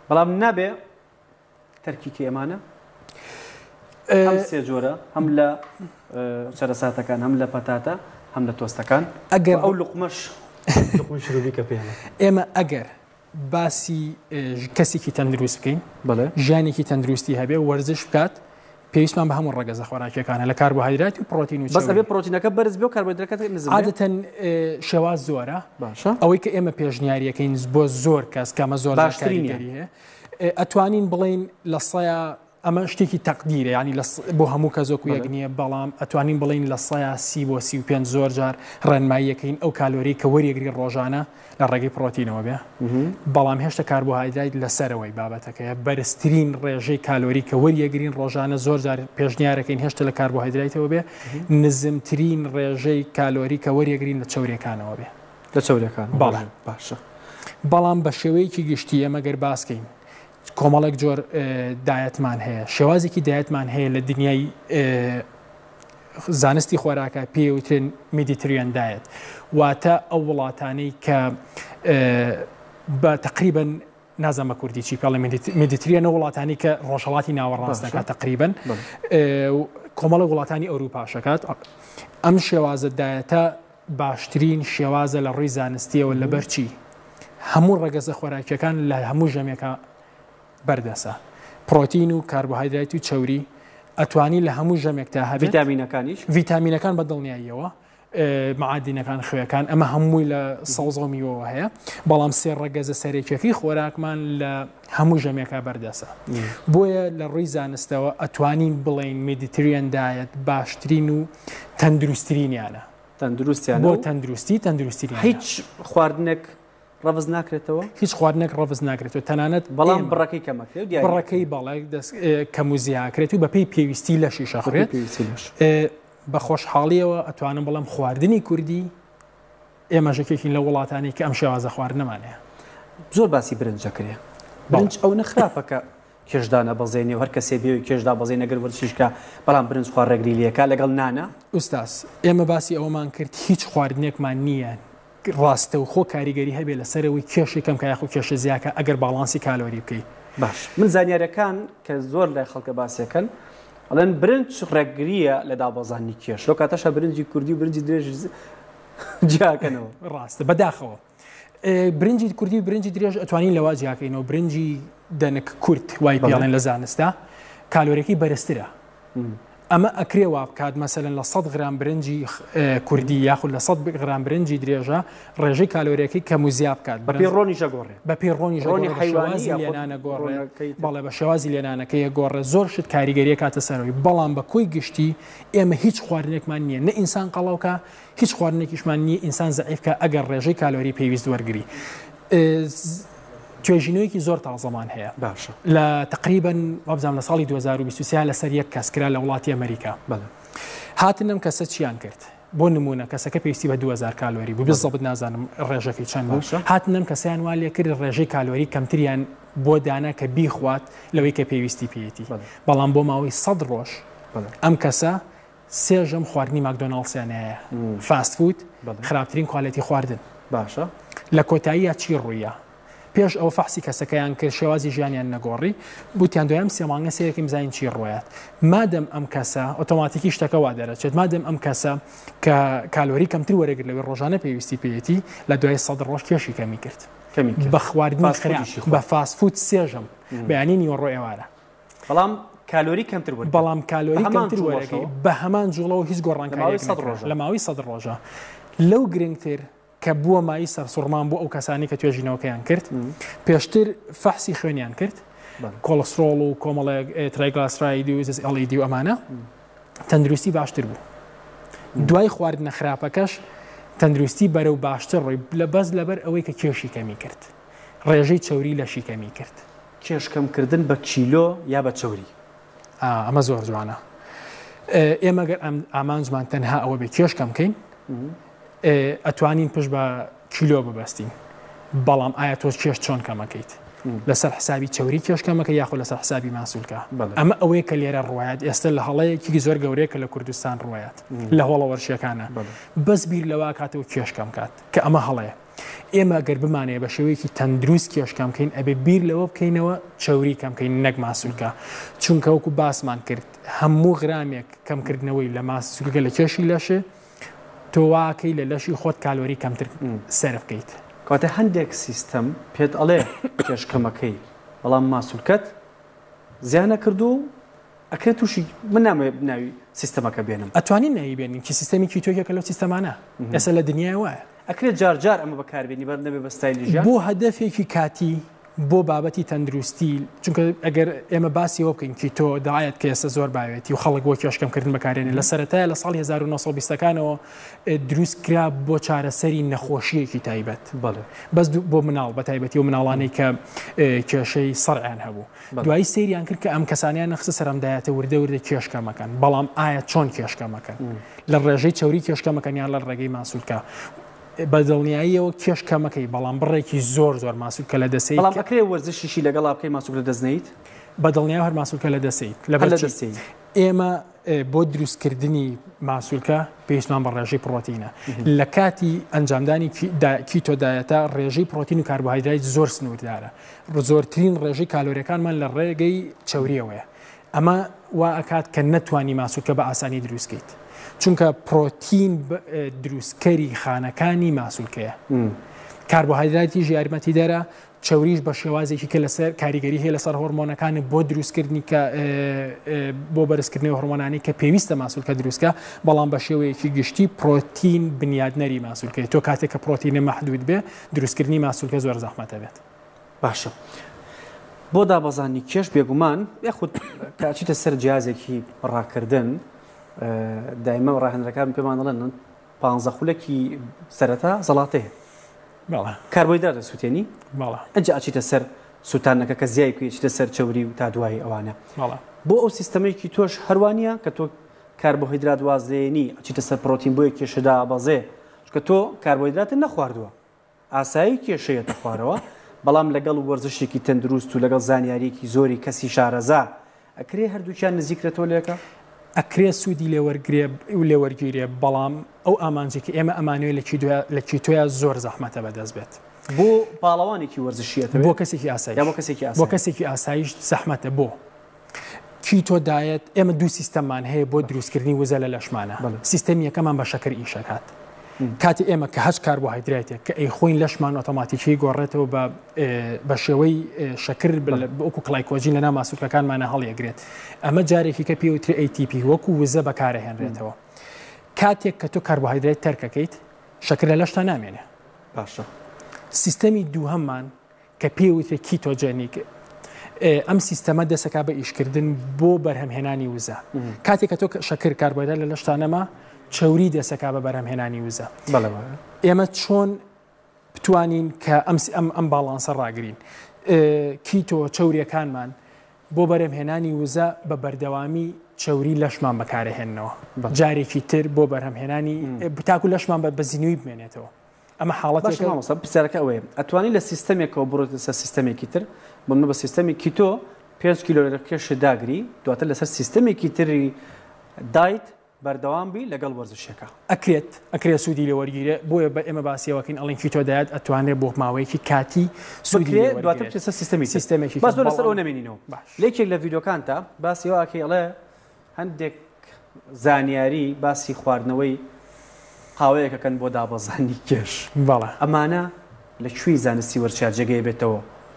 بەڵام نابێ تەرکیکی ئەمانە هەم سێ جۆرە هەم لە چەرەساتەکان هەم لە پەتاتە هەم لە تۆستەکان ئەگەر ئەو لقمەش شروعی کە پێێنە ئێمە ئەگەر باسی کەسێکی تەندروست بکەین بڵێ ژیانێکی تەندروستی هەبێ وەرزش بکات پێویستمان بە هەموو ڕەگەزە خۆراکیەکانە لە کاربۆهایدراتی و پرۆتین و بەس ئەبێ پرۆتینەکە بەرز بێ و کاربۆهایدراتەکە نزم بێ. عادەتەن شێواز زۆرە باشە ئەوەی کە ئێمە پێشنیاریەکەین بۆ زۆر کەس کەمە زۆر باشترینە. کاریگەری هەیە ئەتوانین بڵین لە سەیە ئەمە شتێکی تەقدیرە ینی بۆ هەموو کەزۆک و یەک نییە بەڵام ئەتوانین بڵین لە سەیە 30 بۆ 35 زۆر جار ڕێنماییەکەین ئەو کالۆری کە وەریەگری ڕۆژانە لە ڕێگەی پرۆتینەوە بێ بەڵام هێشتا کاربۆهایدرات لەسەرەوەی بابەتەکەیە بەرزترین ڕێژەی کالۆری کە وەریەگرین ڕۆژانە زۆر جار پێشنیارەکەین هێشتا لە کاربۆهایدراتەوە بێ نزمترین ڕێژەی کالۆری کە وەریەگرین لە چاوریەکانەوە بێ لە چاوریەکان بەڵێ باشە بەڵام بە شێوەیەکی گشتی ئەمەگەر باسکەین کۆمەڵێک جۆر دایەتمان هەیە شێوازێکی دایەتمان هەیە لە دنیای زانستی خۆراکە پێوترێن میدیتریان دایەت واتە ئەو وڵاتانەی کە بە تقریبن نازەمە کوردی چی پێڵێ میدیتریانە وڵاتانی کە ڕۆژهەڵاتی ناوەڕاستەکە تقریبن کۆمەڵە وڵاتانی ئەوروپاشەکات ئەم شێوازە دایەتە باشترین شێوازە لە ڕووی زانستیەوە لەبەر چی هەموو ڕەگەزە خۆراکیەکان لە هەموو ژەمێکە بەردەسە پرۆتین و کاربۆهایدرات و چەوری ئەتوانی لە هەموو ژەمێکتا هەبێت ڤیتامینەکان بە دڵنیاییەوە معادینەکان خوێەکان ئەمە هەمووی لە سەوزۆمیەوە هەیە بەڵام سێ ڕەگەزە سەرێکیەکەی خۆراکمان لە هەموو ژەمێکە بەردەسە بۆیە لە ڕووی زانستەوە ئەتوانین بڵین میدیتریان دایەت باشترین و تەندروستترینیانە بۆ تەندروستی هیچ خواردنێک ڕەوز ناکرێتەوە هیچ خواردنێک ڕەوز ناکرێتەوە تەنانەت بەڵام بڕەکەی کەمەکرێت بڕەکەی بەڵێ کەم و زیاکرێت و بەپێی پێویستی لەشی شەخرێت بە خۆشحاڵیەوە ئەتوانم بڵم خواردنی کوردی ئێمەژەکێکی لە وڵاتانی کە ئەم شێوازە خواردنەمانەیە زۆر باسی برنجەکرێ برنج ئەو نەخراپەکە کێشدانە بەزێنی و هەر کەسێ بێ و کێشدا بەزێ نەگەر وەرزشکە بەڵام برنج خواردنەگری لەکە لەگەڵ نانە ئوستاس ئێمە باسی ئەومان کرد هیچ خواردنێکمان نییە ڕاستە و خۆ کاریگەری هەبێ لەسەرەوەی کێشێکم کە یاخۆ کێشە زیاکە ئەگەر باڵانسی کالۆری بکەیت باش من زانیارەکان کە زۆر لای خەڵکە باسیەکەن ئەڵێن برنج ڕێگریە لە دابەزانی کێش لەو کاتەشە برنجی کوردی و برنجی درێژ جیاکەنەوە ڕاستە بەداخەوە برنجی کوردی و برنجی درێژ ئەتوانین لەوا جیاکەینەوە برنجی دەنک کورد وای پێڵێن لە زانستا کالۆریەکەی بەرزترە ئەمە ئەکرێوە بکات مەسەلەن لە 100 غرام برنجی کوردی یاخود لە 100 غرام برنجی درێژە ڕێژەی کالۆریەکەی کەم و زیاد بکات بە پێی ڕۆنیشە گۆڕێ بە پێی ڕۆنی حیوانی لێنانە گۆڕێ بەڵێ بە شێوازی لێنانەکەیە گۆڕێ زۆر شت کاریگەریە کاتە سەرەوەی بەڵام بە کۆی گشتی ئێمە هیچ خواردنێکمان نییە نە ئینسان قەڵەوکە هیچ خواردنێکیشمان نییە ئینسان زەعیفکە ئەگەر ڕێژەی کالۆری پێویست وەرگری توێژینەوەیکی زۆر تازەمان هەیە باشە لە تقریبن وابزانام لە ساڵی 2023 لەسەر یەک کەسکرا لە وڵاتی ئەمریکا هاتنم کەسە چیان کرد بۆ نمونە کەسەکە پێویستی بە 2000 کالۆری بوو بزەبت نازانم ڕێژەکەی چەند بوو هاتنم کەسیان وا لێ کرد ڕێژەی کالۆری کەمتریان بۆ دانا کە بیخوات لەوەی کە پێویستی پێیەتی بەڵام بۆ ماوەی 100 ڕۆژ ئەم کەسە سێژەم خواردنی ماکدۆناڵسیان هەیە فاست فود خراپترین کوالەتی خواردن باشە لە کۆتاییە چی ڕوویە پێش ئەو فەحسی کەسەکەیان کرد شێوازی ژیانیان نەگۆڕی بوتیان دوام سێمانگە سێرەکەی بزانین چی ڕۆیات مادەم ئەم کەسە ئۆتۆماتیکی شتەکە وا دەرەچێت مادەم ئەم کەسە کە کالۆری کەمتر وەرەگرت لەوەی ڕۆژانە پێویستی پێیەتی لە دوای 100 ڕۆژ کێشی کەمی کرد بە خواردنی خراپ بە فاست فود سێژەم بەیانی نیوەڕۆ ئێوارە بەڵام کالۆری کەمتر وەرە بەڵام کالۆری کەمتر وەرەکەی بە هەمان جوڵەوە هیچ گۆڕانکاریەک لە ماوەی 100 ڕۆژە لەو گرنگتر کە بووە مای سەرسوڕمان بۆ ئەو کەسانی کە توێژینەوەکەیان کرد پێشتر فەحسی خوێنیان کرد کۆلسترۆڵ و کۆمەڵێک ترایگلاسراید و ئەڵیدی و ئەمانە تەندروستی باشتر بوو دوای خواردنە خراپەکەش تەندروستی بەرەو باشتر ڕۆی لە بەس لەبەر ئەوەی کە کێشی کەمی کرد ڕێژەی چەوری لەشی کەمی کرد کێشکەمکردن بە چیلۆ یا بە چەوری ئەمە زۆر جوانە ئێمە گەر ئامانجمان تەنها ئەوە بێ کێشکەم بکەین ئەتوانین پشت بە کیلۆ ببەستین بەڵام ئایا تۆ کێش چۆن کەمەکەیت لەسەر حسابی چەوری کێشکەمەکە یاخۆ لەسەر حسابی ماسوولکە ئەمە ئەوەیە کە لێرە ڕوایەت ئێستا لە هەڵەیەکی زۆر گەورەیە کە لە کوردستان ڕوایەت لە هۆڵە وەرشیەکانە بەس بیر لەوا کاتەوە کێشکەم کات کە ئەمە هەڵەیە ئێمە ئەگەر بمانەیە بە شێوەیەکی تەندروست کێشکەم بکەین ئەبێ بیر لەوە بکەینەوە چاوری کەم بکەین نەک ماسوولکە چونکە وەکو باسمان کرد هەموو غرامێک کەمکردنەوەی لە ماسوولکە لە کێشی لەشێ تۆ واکەی لە لەشی خۆت کالۆری کەمتر سەرف بکەیت کاتە هەندێک سیستەم پێت ئەڵێ کێشکەمەکەی بەڵام ماسوولکەت زیانە کردو و ئەکرێت تووشی من نامەوێت بناوی سیستەمەکە بێنم ئەتوانین ناوی بێنین کی سیستەمێکی تۆیەکە لەو سیستەمانە ئێستا لە دنیای وایە ئەکرێت جار جار ئەمە بەکاربێنی بەر نەبێ بە ستایلی ژیان بۆ هەدەفێکی کاتی بۆ بابەتی تەندروستی چونکە ئەگەر ئێمە باسی ئەوە بکەین کی تۆ داعەت کە ئێستا زۆر باوێتی و خەڵک بۆ کێشکەمکردن بەکارێنێ لە سەرەتایە لە ساڵی 1920ەکانەوە دروست کرا بۆ چارەسەری نەخۆشیەکی تایبەت بەس بۆ مناڵ بە تایبەتی و مناڵانەی کە کێشەی سەرعیان هەبوو دوایی سەیریان کرد کە ئەم کەسانیان نەخستە سەرمدایەتە وردە وردە کێشکەمەکەن بەڵام ئایا چۆن کێشکەمەکەن لە ڕێژەی چاوری کێشکەمەکەن یان لە ڕێگەی ماسوولکە بەدڵنیاییەوە کێشکەمەکەی بەڵام بڕێکی زۆر زۆر ماسوولکە لە دەسەی بەڵام ئەکرێ وەرزشیشی لەگەڵا بکەی ماسوولکە لە دەستنیت بەدڵنیای هەر ماسوولکە لە دەسەیت لەبەر ئێمە بۆ دروستکردنی ماسوولکە پێویستمان بە ڕێژەی پرۆتینە لە کاتی ئەنجامدانی کیتۆدایەتە ڕێژەی پرۆتین و کاربۆهایدرات زۆر سنووردارە زۆرترین ڕێژەی کالۆریەکانمان لە ڕێگەی چاوریەوەیە ئەمە وا ئەکات کە نەتوانی ماسوولکە بە ئاسانی دروستکەیت چونکە پرۆتین دروستکەری خانەکانی ماسوولکەیە کاربۆهایدراتی ژیارمەتی دەرە چاوریش بە شێوازێکی کە لەسەر کاریگەری هەیە لەسەر هۆرمۆنەکانی بۆ دروستکردنی کە بۆ بەرزکردنەوە هۆرمۆنانی کە پێویستە ماسوولکە دروستکە بەڵام بە شێوەیەکی گشتی پرۆتین بنیادنەری ماسوولکەی تۆ کاتێک کە پرۆتینە مەحدود بێ دروستکردنی ماسوولکە زۆر زەحمەتە بێت باشە بۆ دابەزانی کێش بێگومان یاخود کاچیتە سەر جیازێکی ڕاکردن دایمە ڕاهێنەرەکان پێمان دەڵێن 15 خولەکی سەرەتا زەڵاتەیە کاربۆهایدرات دەسووتێنی ئەنجا ئەچیتە سەر سووتانەکە کە زیای پێچیتە سەر چاوری و تا دوای ئەوانە بۆ ئەو سیستەمەیەکی تۆش هەروانیە کە تۆ کاربۆهایدرات وازێنی ئەچیتە سەر پرۆتین بۆ کێشەدا بەزێ کە تۆ کاربۆهایدراتت نەخواردووە ئاسایی کێشەیەتە خوارەوە بەڵام لەگەڵ وەرزشێکی تەندروست و لەگەڵ زانیاریەکی زۆری کەسی شارەزا ئەکرێ هەردووکیان نزیکرێتەوە لێکە ئەکرێ سوودی لێوەرگیرێ بەڵام ئەو ئامانجێکی ئێمە ئەمانوێت لە کیتۆیە زۆر زەحمەتە بەدەست بێت بۆ پاڵەوانێکی وەرزشیەتە بۆ کەسێکی ئاسایی بۆ کەسێکی ئاساییش زەحمەتە بۆ کیتۆ دایەت ئێمە دوو سیستەممان هەیە بۆ دروستکردنی وزە لە لەشمانە سیستەمی یەکەمان بە شەکر ئیشەکات کاتی ئێمە کە هەچ کاربۆهایدراتێک کە ئەی خۆین لەشمان ئۆتۆماتیکی گۆڕێتەوە بە شێوەی شەکر وەکو کڵایکۆجین لەنا ماسوولکەکانمانە هەڵیەگرێت ئەمە جارێکی کە پێوتری ATP وەکو وزە بەکارەهێنرێتەوە کاتێک کە تۆ کاربۆهایدرات تەرکەکەیت شەکر لە لەشتا نامێنێ باشە سیستەمی دووهەممان کە پێوتری کیتۆجێنیک ئەم سیستەمە دەسەکا بە ئیشکردن بۆ بەرهەمهێنانی وزە کاتێک کە تۆ شەکر کاربۆهایدرات لە لەشتانەما چاوری دەسەکا بە بەرهەمهێنانی وزە ئێمە چۆن بتوانین کە ئەم باڵانسە ڕاگرین کیتۆ چاوریەکانمان بۆ بەرهەمهێنانی وزە بە بەردەوامی چاوری لەشمان بەکارەهێننەوە جارێکی تر بۆ بەرهەمهێنانی بتاکو لەشمان بە زینوی بمێنێتەوە ئەمە حاڵەتێکە پرسیارەکە ئەوەیە ئەتوانی لە سیستەمێکەوە بڕۆیتە سەر سیستەمێکی تر بۆ بە سیستەمی کیتۆ 5 کیلۆ کێشە داگری دواتر لەسەر سیستەمێکی تری دایت بەردەوام بی لەگەڵ وەرزشەکە ئەکرێت سوودی لێ وەرگیرێ بۆیە بە ئێمە باسیەوەکەین ئەڵێن کیتۆ دایەت ئەتوانێت بۆ ماوەیەکی کاتی سوودی دواتر سیستەمێکی باس زۆر لەسەر ئەو نەمێنینەوە لێکێک لە ڤیدۆکانتە باسیەوەکەی ئەڵێ هەندێک زانیاری باسی خواردنەوەی قاوەیەکەکەن بۆ دابەزانی کێش ئەمانە لەکوێی زانستی وەرچار جێگەی بێتەوە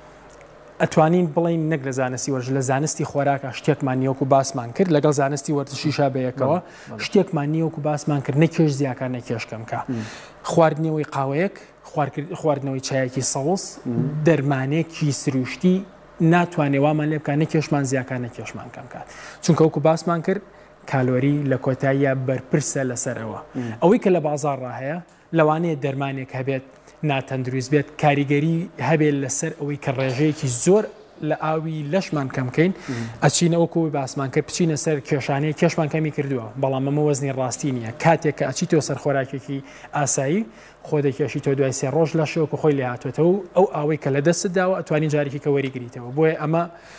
ئەتوانین بڵین نەک لە زانستی وەرز لە زانستی خۆراکە شتێکمان نیوەکو باسمان کرد لەگەڵ زانستی وەرزشیشا بەیەکەوە شتێکمان نیوەکو باسمان کرد نەکێش زیاکار نەکێشکەمکە خواردنەوەی قاوەیەک خواردنەوەی چایەکی سەوز دەرمانێکی سروشتی ناتوانێ وامان لێ بکە نەکێشمان زیاکار نەکێشمان کەم کات چونکە وەکو باسمان کرد کالۆری لە کۆتاییە بەرپرسە لەسەرەوە ئەوەی کە لە بازار ڕاهەیە لەوانەیە دەرمانێک هەبێت ناتەندروست بێت کاریگەری هەبێت لەسەر ئەوەی کە ڕێژەیەکی زۆر لە ئاوی لەشمان کەمکەین ئەچینە وەکو باسمان کرد بچینە سەر کێشانەیە کێشمان کەمی کردووە بەڵام ئەمە وەزنی ڕاستی نییە کاتێک کە ئەچیتەوە سەر خۆراکێکی ئاسایی خۆ دەکێشی تۆ دوای سێ ڕۆژ لە شەوکو خۆی لێ هاتوێتەوە و ئەو ئاوەی کە لە دەست داوە ئەتوانین جارێکی کە وەریگریتەوە بۆیە ئەمە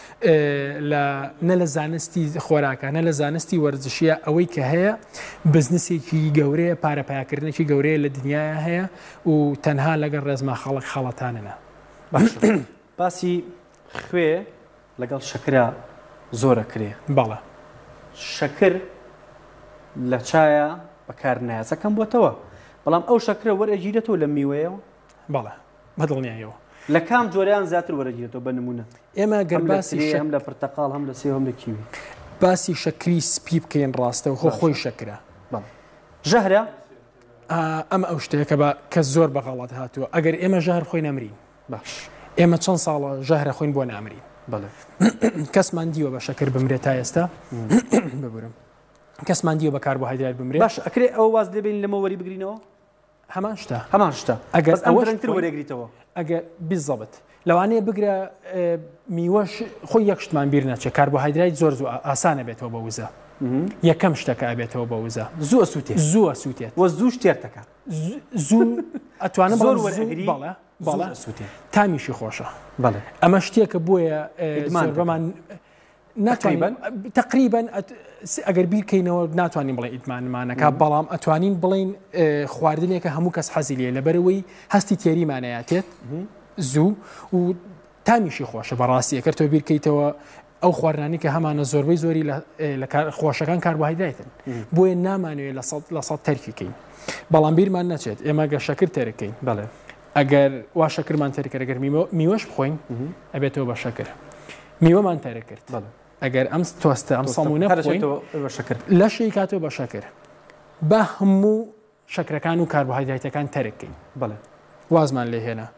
نە لە زانستی خۆراکە نە لە زانستی وەرزشیە ئەوەی کە هەیە بزنسێکی گەورەیە پارەپایاکردنێکی گەورەیە لە دنیاە هەیە و تەنها لەگەڵ ڕێزما خەڵک خەڵەتانەنە باسی خوێ لەگەڵ شەکرا زۆرە کرێ بەڵێ شەکر لە چایە بەکار نایەکەم بۆتەوە بەڵام ئەو شەکرە وەرەگیرێتەوە لە میوەیەوە بەڵێ بەدڵنیایەوە لە کام جۆریان زیاتر وەرەگیرێتەوە بە نمونە ئێمە گەرباسی هەم لە پرتەقاڵ هەم لە سێ هەم لە کیوی باسی شەکری سپی بکەین ڕاستەوە خۆی شەکرە ژەهرە ئەمە ئەو شتەیەکە کە زۆر بەغاڵات هاتووە ئەگەر ئێمە ژەهر خۆی نەمرین باش ئێمە چەند ساڵە ژەهرە خۆین بۆ نامرین بەڵێ کەسمان دیوە بە شەکر بمرێت تا ئێستا ببورم کەسمان دیوە بە کاربۆهایدرات بمرێت باش ئەکرێ ئەو واز دەبین لەمە وەری بگرینەوە هەمان شتە ئەگەر ئەوەتر وەرەگریتەوە ئەگەر بیزەبت لەوانەیە بگرە میوەش خۆی یەک شتمان بیر ناچێت کاربۆهایدرات زۆر ئاسانە بێتەوە بە وزە یەکەم شتەکە ئابێتەوە بە وزە زوو ئەسووتێت زوو ئەسووتێت وە زوو شتێرتەکە زوو ئەتوانم زۆر وەرەگری بەڵێ تامیشی خۆشە بەڵێ ئەمە شتێکە بۆیە بەمان ناتوانین تقریبان ئەگەر بیرکەینەوە ناتوانین بڵێ ئیدمانمانەکە بەڵام ئەتوانین بڵین خواردنێکە هەموو کەس حەزی لێ لەبەرەوەی هەستی تێریمانەیەتێت زوو و تامیشی خۆشە بەڕاستی ئەگەر تۆ بیرکەیتەوە ئەو خواردنانی کە هەمانە زۆربەی زۆری لە خۆشەکان کاربۆهایدراتن بۆیە نامانوێت لە سەد تەرکیکەین بەڵام بیرمان نەچێت ئێمە گە شەکر تێرەکەین بەڵێ ئەگەر وا شەکرمان تەرکە ئەگەر میوەش بخۆین ئەبێتەوە بە شەکر میوەمان تەرە کرد ئەگەر ئەم تۆستە ئەم سەمونە لە شەی کاتەوە بە شەکر بە هەموو شەکرەکان و کاربۆهایدراتەکان تەرکەین بەڵێ وازمان لێ هێنا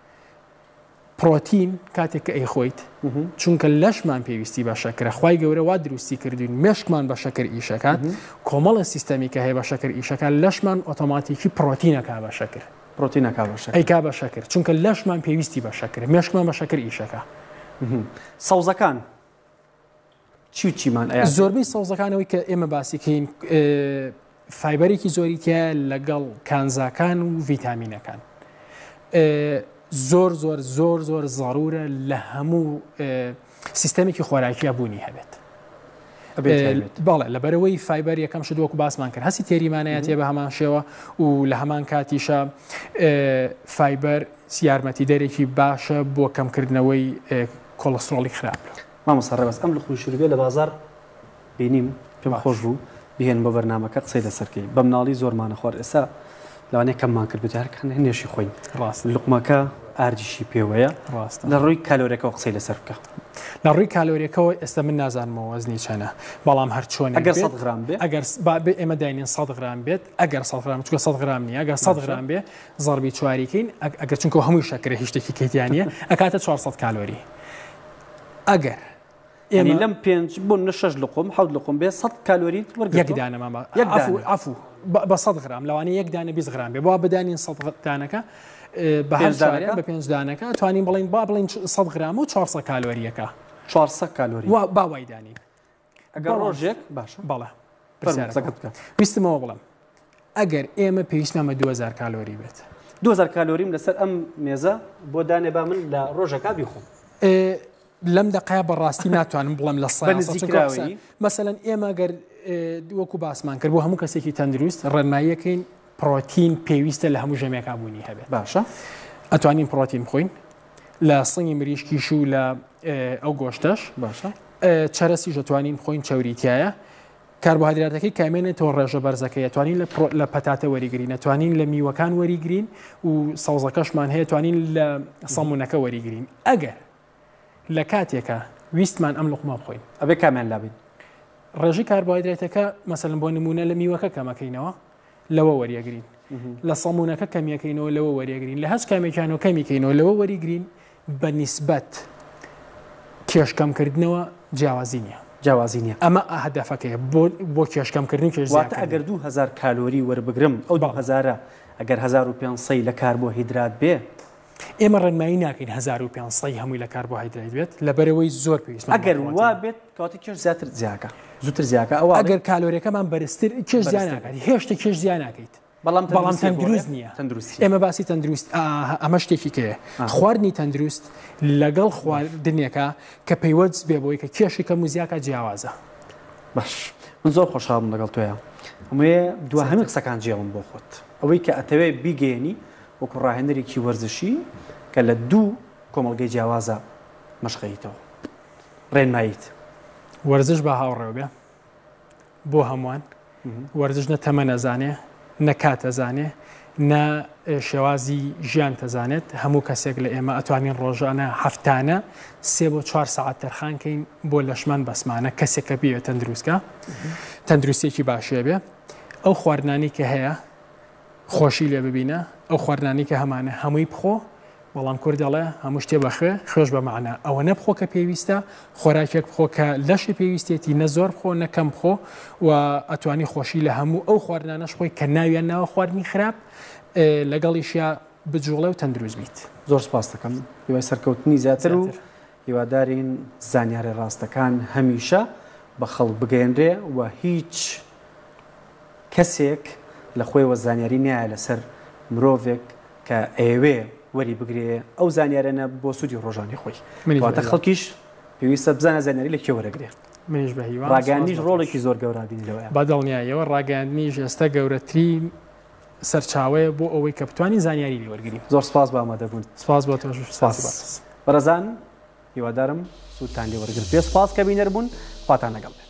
پرۆتین کاتێک کە ئەیخۆیت چونکە لەشمان پێویستی بە شەکرە خوای گەورە وا دروستی کردوین مێشکمان بە شەکر ئیشەکات کۆمەڵە سیستەمی کە هەیە بە شەکر ئیشەکان لەشمان ئۆتۆماتیکی پرۆتینەکە بە شەکر پرۆتینەکە بە شەکر ئەیکا بە شەکر چونکە لەشمان پێویستی بە شەکر مێشکمان بە شەکر ئیشەکە سەوزەکان چیمان ئەیە زۆربەی سەوزەکانەوەی کە ئێمە باسیکەین فایبەرێکی زۆری تیا لەگەڵ کانزاکان و ڤیتامینەکان زۆر زۆر زۆر زۆر ضرورە لە هەموو سیستەمێکی خۆراکیە بوونی هەبێت باڵێ لەبەرەوەی فایبەر یەکەم شت وەکو باسمان کرد هەستی تێریمانەیەتێ بە هەمان شێوە و لە هەمان کاتیشە فایبەر یارمەتی دەرێکی باشە بۆ کەمکردنەوەی کۆلەسترۆڵی خراپ مامۆستا ڕێباز ئەم لە خوشروێ لە بازار بینیم پێم خۆش بوو بهێن بە بەرنامەکە قسەی لەسەرکەی بە مناڵی زۆرمانە خوارد ئێستا لەوانەیە کەممان کرد بجارکان هێنێشی خۆین ڕاست لوقمەکە ئاردیشی پێوەیە لە ڕووی کالۆریەکەەوە قسەی لەسەر بکە لە ڕووی کالۆریەکەەوە ئێستا من نازانمەوە وەزنی چەنە بەڵام هەر چۆن ئەگەر 100 غرام بێ ئەگەر ئێمە داینین 100 غرام بێت ئەگەر 100 غرام چونکە 100 غرام نیە ئەگەر 100 غرام بێ زەربی چواریکەین ئەگەر چونکە هەمووی شەکرە هیچ شتێکی کەیتیانە ئەکاتە 400 کالۆری ئەگەر ئێمە لەم 5 بۆ 6 لقم 7 لقم بێ 100 کالۆری یەک دانەمە عفو بە 100 غرام لەوانەیە یەک دانە 20 غرام بێ بۆ بدانین 100 دانەکە بە بە 5 دانەکە توانین بڵین با بڵین 100 غرام و 400 کالۆریەکە 400 کالۆری باوای دانین ئەگەر ڕۆژێک باشە بەڵێ ویستمەوە بڵم ئەگەر ئێمە پێویستمە 2000 کالۆری بێت 2000 کالۆریم لەسەر ئەم مێزە بۆ دانێ با من لە ڕۆژەکە بیخۆم لەم دقەیە بەڕاستی ناتوانم بڵم لە سایەنس مەسەلەن ئێمە گەر وەکو باسمان کرد بۆ هەموو کەسێکی تەندروست ڕێنماییەکەین پرۆتین پێویستە لە هەموو ژەمێکا بوونی هەبێت باشە ئەتوانین پرۆتین بخۆین لە سنگی مریشکیش و لە ئەو گۆشتەش باشە چەرەسیش دەتوانین بخۆین چاوریتایە کاربۆهایدراتەکەی کامێنێتەوە ڕێژە بەرزەکەی ئەتوانین لە پەتاتە وەریگرین ئەتوانین لە میوەکان وەریگرین و سەوزەکەشمان هەیە توانین لە سەمونەکە وەریگرین ئەگەر لە کاتێکە ویستمان ئەم لقمە بخۆین ئەبێ کامیان لابین ڕێژی کاربۆهایدراتەکە مەسەلەن بۆ نمونە لە میوەکە کەمەکەینەوە لەوە وەریەگرین لە سەمونەکە کەمیەکەینەوە لەوە وەریەگرین لە هەست کامێکیان و کەمیکەینەوە لەوە وەریگرین بە نیسبەت کێشکەمکردنەوە جیاوازی نیە جیاوازی نیە ئەمە هەدەفەکەیە بۆ کێشکەمکردنی واتە ئەگەر 2000 کالۆری وەربگرم ئەو 2000 ئەگەر 1500 لە کاربۆهایدرات بێ ئێمە ڕێنمایی ناکەین 1500 هەمووی لە کاربۆهایدرات بێت لەبەرەوەی زۆر پێویست ئەگەر وا بێت کاتی کێش زیاتر زیاکە زووتر زیاکە ئەوە ئەگەر کالۆریەکەمان بەرزتر کێش زیان ناکات هێشتا کێش زیان ناکەیت بەڵام تەندروست نییە ئێمە باسی تەندروست ئەمە شتێکی کەیە خواردنی تەندروست لەگەڵ خواردنێکە کە پەیوەست بێ بۆی کە کێشی کەم و زیاکە جیاوازە باش من زۆر خۆشحاڵم لەگەڵ تۆیە هەموویە دوهەمی قسەکان جێڵم بۆ خۆت ئەوەی کە ئەتەوێت بیگەێنی وەکو ڕاهێنەرێکی وەرزشی کە لە دوو کۆمەڵگەی جیاوازە مەشقیتەوە ڕێنماییت وەرزش بە هاوڕێو بێ بۆ هەمووان وەرزش نە تەمە نەزانێ نە کات ئەزانێ نە شێوازی ژیان تەزانێت هەموو کەسێک لە ئێمە ئەتوانین ڕۆژانە هەفتانە 3 بۆ 4 ساعت تەرخانکەین بۆ لەشمان بەسمانە کەسێکە بێت تەندروستکە تەندروستێکی باشێ بێ ئەو خواردنانی کە هەیە خۆشی لێ ببینە ئەو خواردنانی کە هەمانە هەمووی بخۆ بەڵام کورد دەڵێ هەموو شتێ بەخوێ خۆش بە معنە ئەوە نەبخۆ کە پێویستە خۆراکێک بخۆ کە لەشی پێویستێتی نە زۆر بخۆ نەکەم بخۆ و ئەتوانی خۆشی لە هەموو ئەو خواردنانەش خۆی کە ناویان ناوە خواردنی خراپ لەگەڵیشیا بجوڵێ و تەندروست بیت زۆر سپاس دەکەم هیوای سەرکەوتنی زیاتر و هیوادارین زانیاری ڕاستەکان هەمیشە بە خەڵک بگەێنرێ و هیچ کەسێک لە خۆیەوە زانیاری نیایە لەسەر مرۆڤێک کە ئێوێ وەری بگرێ ئەو زانیارەنە بۆ سوودی ڕۆژانی خۆی واتە خەڵکیش پێویستە بزانە زانیاری لە کێ وەرەگرێ منیش بە هیوان ڕاگەاندنیش ڕۆڵێکی زۆر گەورەبین لەوەیە بەدڵنیایەوە ڕاگەاندنیش ئێستا گەورەترین سەرچاوەیە بۆ ئەوەی کە بتوانین زانیاری لێ وەرگرین زۆر سپاس بە ئامادەبوون سپاس بۆ تۆش بەڕێزان هیوادارم سوودتان لێ وەرگرت پێ سپاس کە بینەر بوون خواتان لەگەڵ بێت